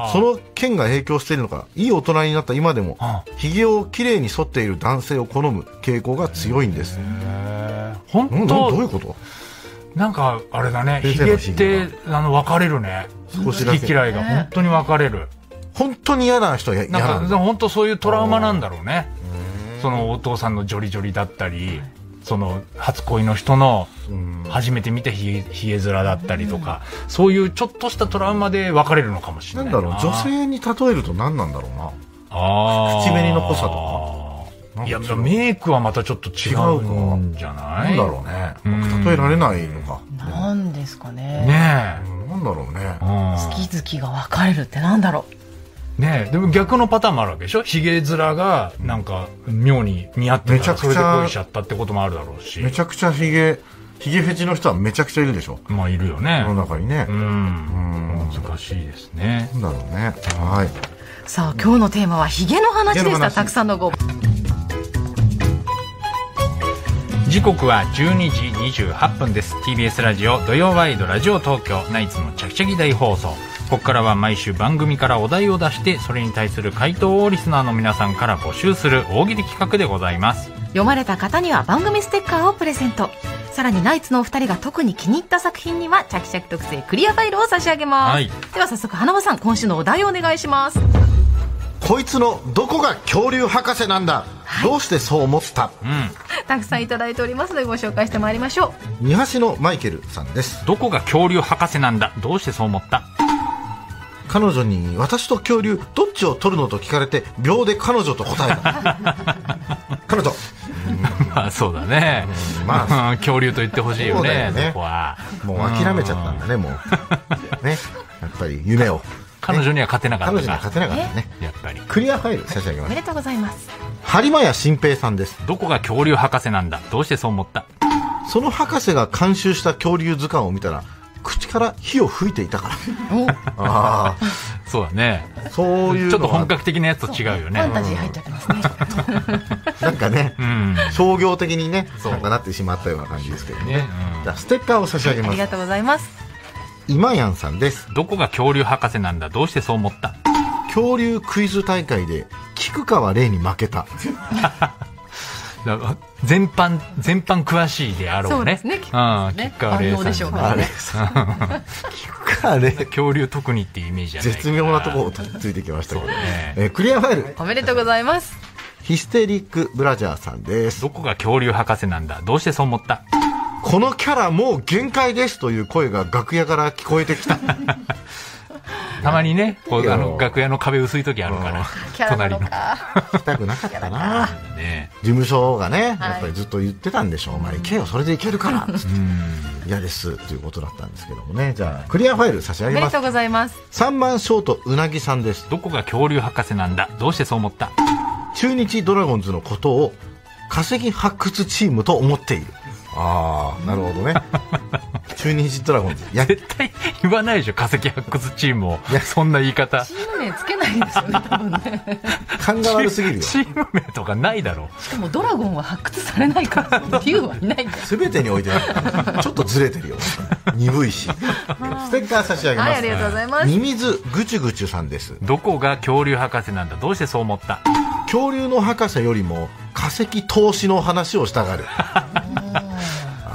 その件が影響しているのか、いい大人になった今でも、ヒゲをきれいに剃っている男性を好む傾向が強いんです。 本当？ どういうこと？ なんかあれだね、ヒゲって分かれるね。好き嫌いが本当に分かれる。 本当に嫌な人は嫌なんだ。 本当そういうトラウマなんだろうね。そのお父さんのジョリジョリだったり、その初恋の人の初めて見たヒゲ面だったりとか、そういうちょっとしたトラウマで分かれるのかもしれない。 なんだろう、女性に例えると何なんだろうな。口紅の濃さとか。 いや、メイクはまたちょっと違うんじゃない？ なんだろうね。例えられないのか。 なんですかね。 ねえ。なんだろうね。 好き好きが分かれるってなんだろう。ねえ、でも逆のパターンもあるわけでしょ？ヒゲ面がなんか妙に似合ってたらそれで恋しちゃったってこともあるだろうし。 めちゃくちゃヒゲフェチの人はめちゃくちゃいるでしょ？ まあいるよね。 世の中にね。 難しいですね。 なんだろうね。はい。 さあ、今日のテーマはヒゲの話でした。たくさんのご時刻は12時28分です。 TBS ラジオ土曜ワイドラジオ東京ナイツのチャキチャキ大放送。ここからは毎週番組からお題を出して、それに対する回答をリスナーの皆さんから募集する大喜利企画でございます。 読まれた方には番組ステッカーをプレゼント。さらにナイツのお二人が特に気に入った作品にはチャキチャキ特製クリアファイルを差し上げます、では早速花輪さん、今週のお題をお願いします。 こいつのどこが恐竜博士なんだ、どうしてそう思った？ たくさんいただいておりますのでご紹介してまいりましょう。三橋のマイケルさんです。 どこが恐竜博士なんだ、どうしてそう思った？ 彼女に私と恐竜どっちを取るのと聞かれて秒で彼女と答えた。彼女。 まあそうだね、まあ恐竜と言ってほしいよね。そこはもう諦めちゃったんだね、もうね、やっぱり夢を。 彼女には勝てなかった。 彼女には勝てなかったね。 やっぱりクリアファイル差し上げます。 おめでとうございます。 播磨屋新平さんです。 どこが恐竜博士なんだ、どうしてそう思った？ その博士が監修した恐竜図鑑を見たら口から火を吹いていたから。 ああ、そうだね。 そういうちょっと本格的なやつと違うよね。 ファンタジー入っちゃってますね。 なんかね、商業的にね、なんかなってしまったような感じですけどね。じゃあステッカーを差し上げます。 ありがとうございます。 今やんさんです。 どこが恐竜博士なんだ、どうしてそう思った？ 恐竜クイズ大会で菊川玲に負けた。 全般詳しいであろうね。 そうですね。 菊川玲さんでしょうからね。 菊川玲恐竜特にっていうイメージじゃない。 絶妙なところをついてきましたけどね。クリアファイルおめでとうございます。 ヒステリックブラジャーさんです。 どこが恐竜博士なんだ、どうしてそう思った？ このキャラもう限界ですという声が楽屋から聞こえてきた。 たまにね、こう楽屋の壁薄い時あるから、隣の聞きたくなかったな。事務所がね、やっぱりずっと言ってたんでしょう。お前行けよ、それで行けるから。嫌ですということだったんですけどもね。じゃあクリアファイル差し上げます。 おめでとうございます。 3番ショートうなぎさんです。 どこが恐竜博士なんだ、どうしてそう思った？ 中日ドラゴンズのことを化石発掘チームと思っている。ああ、なるほどね。中日ドラゴンズ。 絶対言わないでしょ、化石発掘チームを。そんな言い方。 チーム名つけないですよね、多分ね。 勘が悪すぎるよ。 チーム名とかないだろう。 しかもドラゴンは発掘されないから、竜はいないんだよ。 全てにおいてちょっとずれてるよ。鈍いし。ステッカー差し上げます。 はい、ありがとうございます。 ミミズぐちゅぐちゅさんです。 どこが恐竜博士なんだ、どうしてそう思った？ 恐竜の博士よりも化石投資の話をしたがる。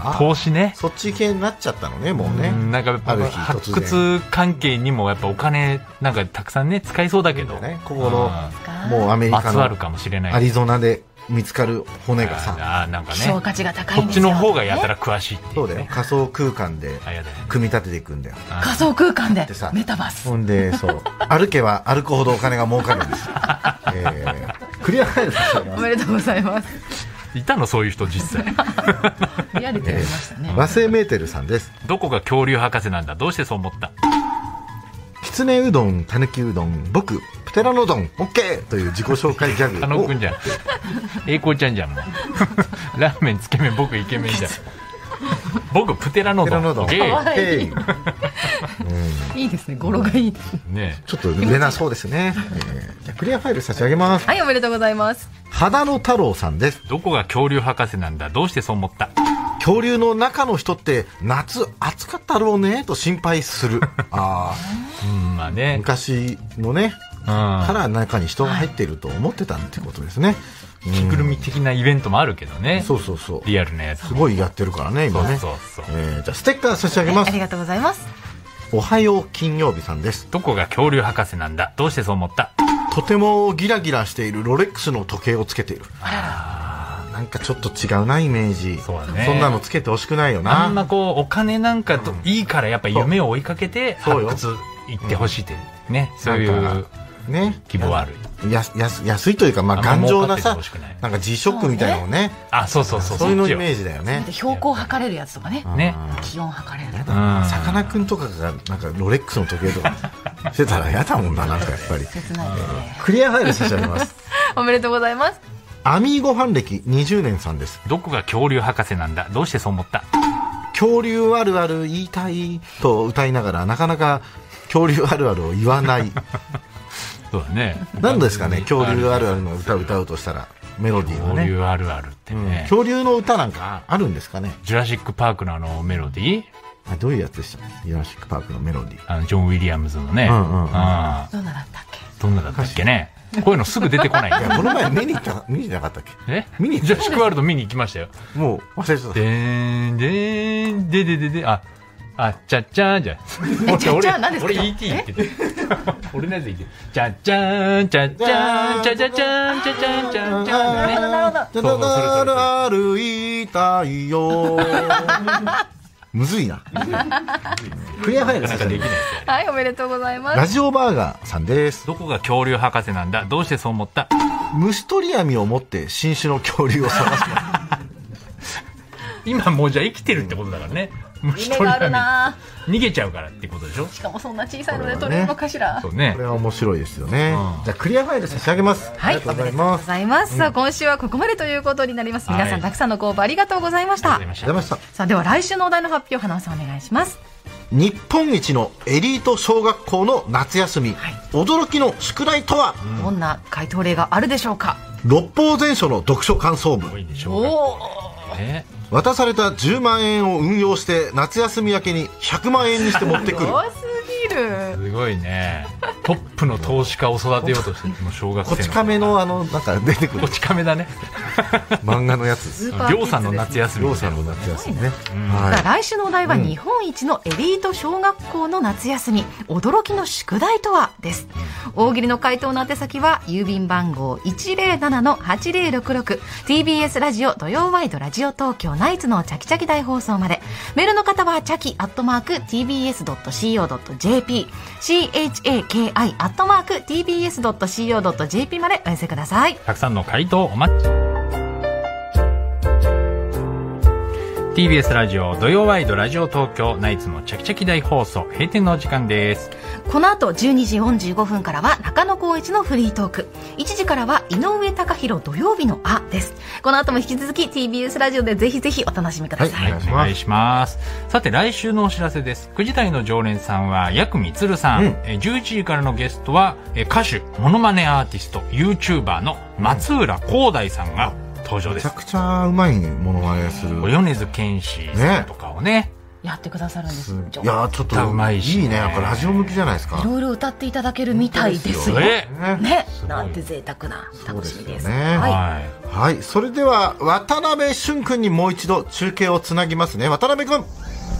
投資ね。 そっち系になっちゃったのね、もうね。 なんか発掘関係にもやっぱお金なんかたくさんね使いそうだけどね。 ここのもうアメリカのアリゾナで見つかる骨がさ、 なんかね、 希少価値が高いんですよ。こっちの方がやたら詳しいっていうね。 そうだよ。仮想空間で組み立てていくんだよ。 仮想空間でメタバース。 ほんでそう歩けば歩くほどお金が儲かるんですよ。クリアファイルさせておめでとうございます。 いたのそういう人実際。 リアリティありましたね。 和製メーテルさんです。 どこが恐竜博士なんだ。どうしてそう思った？ きつねうどん、たぬきうどん、僕プテラノドン、オッケーという自己紹介ギャグを。 田野くんじゃん。栄光ちゃんじゃんもう。ラーメンつけ麺僕イケメンじゃん。僕プテラノドン。オッケー。 いいですね。語呂がいいですね。 ちょっと売れなそうですね。じゃクリアファイル差し上げます。 はい、おめでとうございます。 肌野太郎さんです。 どこが恐竜博士なんだ。どうしてそう思った？ 恐竜の中の人って夏暑かったろうねと心配する。ああ、まあね。 昔のね、から中に人が入っていると思ってたってことですね。 着ぐるみ的なイベントもあるけどね。 そうそうそう。 リアルなやつ。 すごいやってるからね今ね。 そうそう。 じゃあステッカー差し上げます。 ありがとうございます。 おはよう金曜日さんです。 どこが恐竜博士なんだ。どうしてそう思った？ とてもギラギラしているロレックスの時計をつけている。なんかちょっと違うなイメージ。 そうだね。 そんなのつけてほしくないよな。 あんまこうお金なんかといいからやっぱ夢を追いかけて発掘行ってほしいってね。そういうね希望ある。 安いというかまあ頑丈なさ、なんか G-SHOCK みたいなのね。 あ、そうそうそう。 そういうのイメージだよね。 標高測れるやつとかね。 ね。 気温測れる。 さかなクンとかがなんかロレックスの時計とかしてたら嫌だもんな、なんかやっぱり。 切ないですね。 クリアファイル差し上げます。 おめでとうございます。 アミーゴファン歴20年さんです。 どこが恐竜博士なんだ。どうしてそう思った？ 恐竜あるある言いたいと歌いながらなかなか恐竜あるあるを言わない。 そうだね。 何ですかね、恐竜あるあるの歌を歌うとしたらメロディーはね。 恐竜あるあるってね。 恐竜の歌なんかあるんですかね。 ジュラシックパークのメロディー？ どういうやつでしたジュラシックパークのメロディー。 ジョン・ウィリアムズのね。 どんなだったっけ？ どんなだったっけね。こういうのすぐ出てこない。 この前見になかったっけ？ 見にジュラシックワールド見に行きましたよ。 もう忘れてた。 でーんでーんででででちゃっちゃーんじゃん。俺 ET って言って俺のやつ言ってちゃっちゃーんちゃっちゃーんちゃちゃちゃーんちゃちゃんちゃんちゃんね。 歩いたいよ。むずいな。クリアファイルさせて。 はい、おめでとうございます。 ラジオバーガーさんです。 どこが恐竜博士なんだ。どうしてそう思った？ 虫取り網を持って新種の恐竜を探す。 今もうじゃあ生きてるってことだからね。 夢があるな。 逃げちゃうからってことでしょ。 しかもそんな小さいので取れるのかしら。 そうね。 これは面白いですよね。じゃあクリアファイル差し上げます。 はい、ありがとうございます。さあ今週はここまでということになります。皆さんたくさんのご応募ありがとうございました。さあでは来週のお題の発表、花尾さんお願いします。 日本一のエリート小学校の夏休み、驚きの宿題とは？ どんな回答例があるでしょうか？ 六法全書の読書感想文。渡された10万円を運用して夏休み明けに100万円にして持ってくる。 多すぎる。 すごいね。トップの投資家を育てようとしてもう小学生のこち亀のなんか出てくるこち亀だね。 漫画のやつ。 りょうさんの夏休み。 りょうさんの夏休みね。 来週のお題は日本一のエリート小学校の夏休み、驚きの宿題とはです。大喜利の回答の宛先は郵便番号 107-8066 TBS ラジオ土曜ワイドラジオ東京ナイツのチャキチャキ大放送まで。メールの方はチャキ@tbs.co.jp chaki@tbs.co.jp までお寄せください。 たくさんの回答お待ち。TBS ラジオ土曜ワイドラジオ東京ナイツのチャキチャキ大放送閉店のお時間です。 この後12時45分からは中野浩一のフリートーク、1時からは井上貴博土曜日のあです。この後も引き続き TBS ラジオでぜひぜひお楽しみください。 お願いします。さて来週のお知らせです。9時台の常連さんはヤクミツルさん、11時からのゲストは歌手モノマネアーティスト YouTuber の松浦航大さんが登場です。 めちゃくちゃうまいものまねする米津玄師さんとかをねやってくださるんです。 いやちょっとうまいし、いいね。なんかラジオ向きじゃないですか。 いろいろ歌っていただけるみたいですよ。ね、なんて贅沢な楽しみです。 はい、それでは渡辺俊君にもう一度中継をつなぎますね。渡辺君。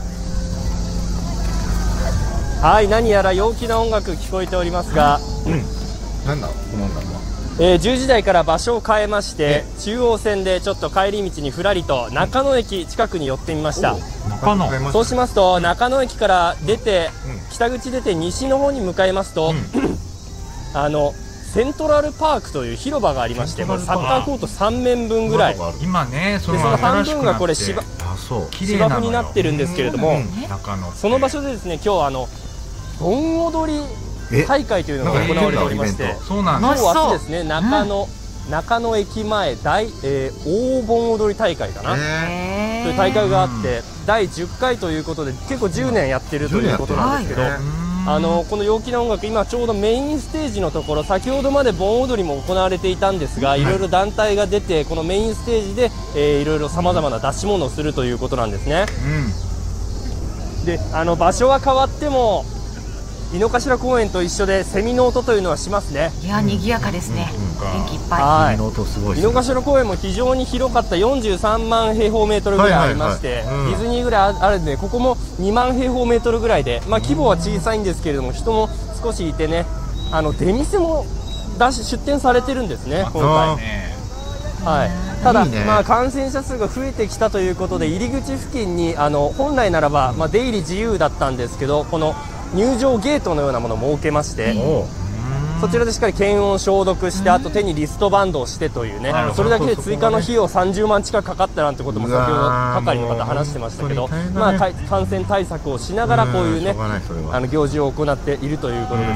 はい、何やら陽気な音楽聞こえておりますが、 なんだこの音楽は。 10時台から場所を変えまして、中央線でちょっと帰り道にふらりと中野駅近くに寄ってみました。 中野。 そうしますと中野駅から出て、北口出て西の方に向かいますと、セントラルパークという広場がありまして、サッカーコート3面分ぐらい、 今ね、 その半分がこれ芝生になってるんですけれども、その場所でですね、今日盆踊り大会というのが行われておりまして、今日明日ですね、中野駅前大盆踊り大会かなという大会があって、第10回ということで結構10年やってるということなんですけど、この陽気な音楽、今ちょうどメインステージのところ、先ほどまで盆踊りも行われていたんですが、いろいろ団体が出てこのメインステージでいろいろさまざまな出し物をするということなんですね。で場所は変わっても井の頭公園と一緒でセミの音というのはしますね。 いや、賑やかですね。元気いっぱい。 はい。井の頭公園も非常に広かった43万平方メートルぐらいありまして、ディズニーぐらいあるんで、ここも2万平方メートルぐらいで、規模は小さいんですけれども、人も少しいてね、出店も出店されてるんですね、今回。はい。ただ、感染者数が増えてきたということで、入り口付近に本来ならば、出入り自由だったんですけど、この入場ゲートのようなものを設けまして、そちらでしっかり検温消毒して、あと手にリストバンドをしてというね、それだけで追加の費用30万近くかかったなんてことも先ほど係の方話してましたけど、感染対策をしながらこういうね行事を行っているということです。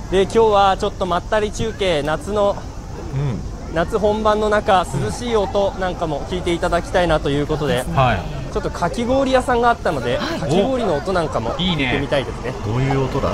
で、今日はちょっとまったり中継、夏本番の中、涼しい音なんかも聞いていただきたいなということで、ちょっとかき氷屋さんがあったので、かき氷の音なんかも聞いてみたいですね。 どういう音だ。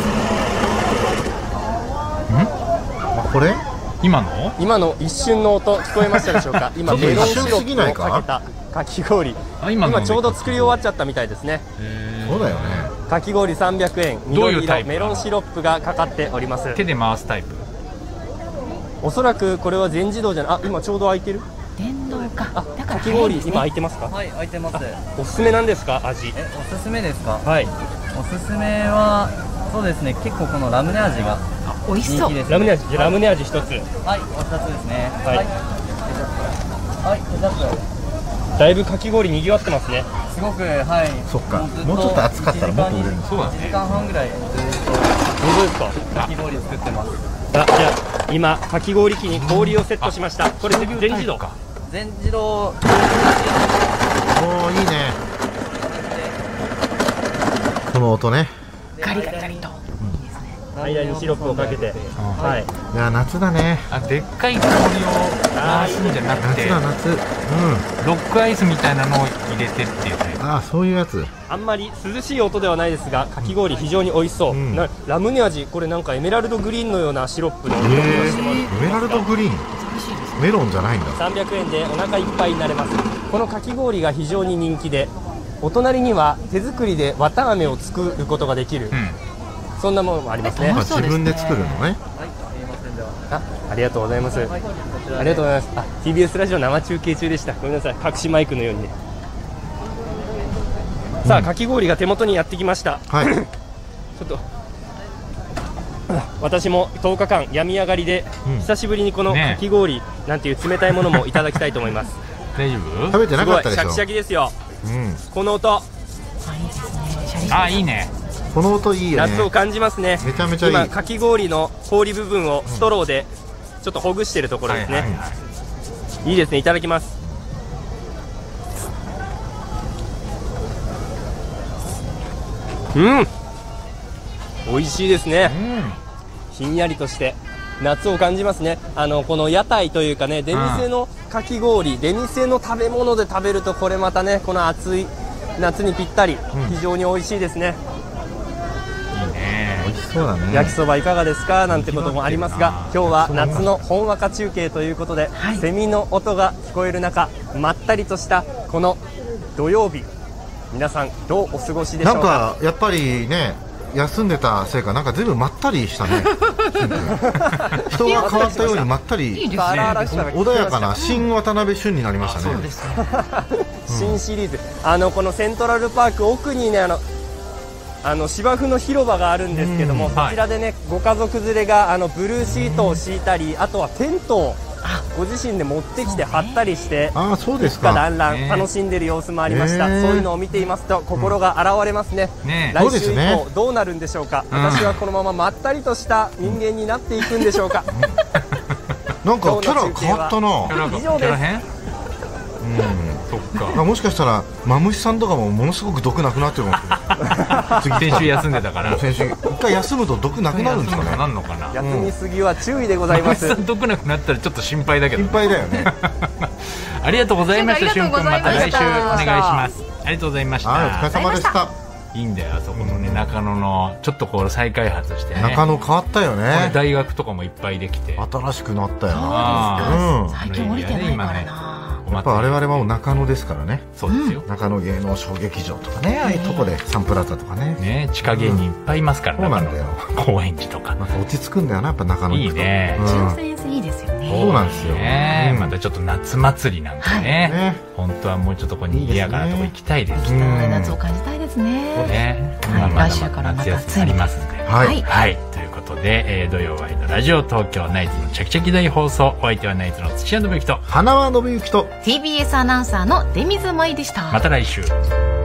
これ今の一瞬の音聞こえましたでしょうか。今メロンシロップをかけたかき氷、今ちょうど作り終わっちゃったみたいですね。 そうだよね。 かき氷300円、緑色メロンシロップがかかっております。 手で回すタイプ。 おそらくこれは全自動じゃない。今ちょうど開いてる。 電動か。 かき氷今開いてますか。 はい、開いてます。 おすすめなんですか、味。 おすすめですか。 はい。 おすすめはそうですね、結構このラムネ味が美味しそう。 ラムネ味、じゃラムネ味一つ。 はい、お二つですね。 はい。 はい、ケチャップ。 だいぶかき氷賑わってますね。 すごく、はい。 そっか。もうちょっと暑かったらもっと売れる。 そうだね。 1時間半ぐらい。 本当ですか。 かき氷作ってます。 じゃあ今かき氷機に氷をセットしました。これ全自動か。 全自動。 おー、いいね。この音ね。 ガリガリガリと。 間にシロップをかけて。はい。 いや、夏だね。 でっかい氷を回すんじゃなくて、 夏。 ロックアイスみたいなのを入れてっていうタイプ。 そういうやつ。 あんまり涼しい音ではないですが、かき氷非常に美味しそう。ラムネ味、これなんかエメラルドグリーンのようなシロップの。 エメラルドグリーン。メロンじゃないんだ。 300円でお腹いっぱいになれます。このかき氷が非常に人気で、お隣には手作りで綿あめを作ることができる、そんなものもありますね。 自分で作るのね。 ありがとうございます。ありがとうございます。TBS ラジオ生中継中でした。ごめんなさい、隠しマイクのようにね。さあ、かき氷が手元にやってきました。 はい。 ちょっと私も10日間病み上がりで、久しぶりにこのかき氷なんていう冷たいものもいただきたいと思います。 大丈夫？ 食べてなかったでしょ。 シャキシャキですよ。この音。 いいね。 この音いいよね。 夏を感じますね。 めちゃめちゃいい。 今かき氷の氷部分をストローでちょっとほぐしているところですね。いいですね。いただきます。美味しいですね。ひんやりとして夏を感じますね。この屋台というかね、出店のかき氷、出店の食べ物で食べるとこれまたね、この暑い夏にぴったり、非常に美味しいですね。 いいね。 美味しそうだね。 焼きそばいかがですかなんてこともありますが、今日は夏のほんわか中継ということで、セミの音が聞こえる中、まったりとしたこの土曜日、 皆さんどうお過ごしでしょうか。 なんかやっぱりね、休んでたせいかなんか随分まったりしたね。人が変わったようにまったり、 いいですね。 穏やかな新渡辺俊になりましたね。 そうですね。 新シリーズ、このセントラルパーク奥にね、芝生の広場があるんですけども、そちらでね、ご家族連れがブルーシートを敷いたり、あとはテントをご自身で持ってきて張ったりして、 そうですか、 だんだん楽しんでいる様子もありました。そういうのを見ていますと心が洗われますね。来週以降どうなるんでしょうか。私はこのまままったりとした人間になっていくんでしょうか。 なんかキャラ変わったな。 以上です。 そっか。もしかしたらマムシさんとかもものすごく毒なくなってるかもしれない。 先週休んでたから先週一回休むと毒なくなるんですかね。 なんのかな。 休みすぎは注意でございます。 毒なくなったらちょっと心配だけど。 心配だよね。 ありがとうございました。しゅんくん、また来週お願いします。ありがとうございました。 お疲れ様でした。 いいんだよ、あそこのね、中野のちょっとこう再開発してね。 中野変わったよね。 大学とかもいっぱいできて新しくなったよ。 最近降りてないからな。 やっぱ我々はもう中野ですからね。 そうですよ。 中野芸能小劇場とかね、ああいうとこでサンプラザとかね。 ね、地下芸人いっぱいいますからね。 そうなんだよ。 高円寺とか。 なんか落ち着くんだよな、やっぱ中野。 いいね。 抽選安いいですよね。 そうなんですよ。 またちょっっと夏祭りなんかね、本当はもうちょっとこう賑やかなとこ行きたいですね。 夏を感じたいですね。 来週からまた夏休みありますんで。はい。ということで、土曜ワイドラジオ東京ナイツのチャキチャキ大放送、お相手はナイツの土屋信之と花輪信之と TBS アナウンサーの出水舞でした。 また来週。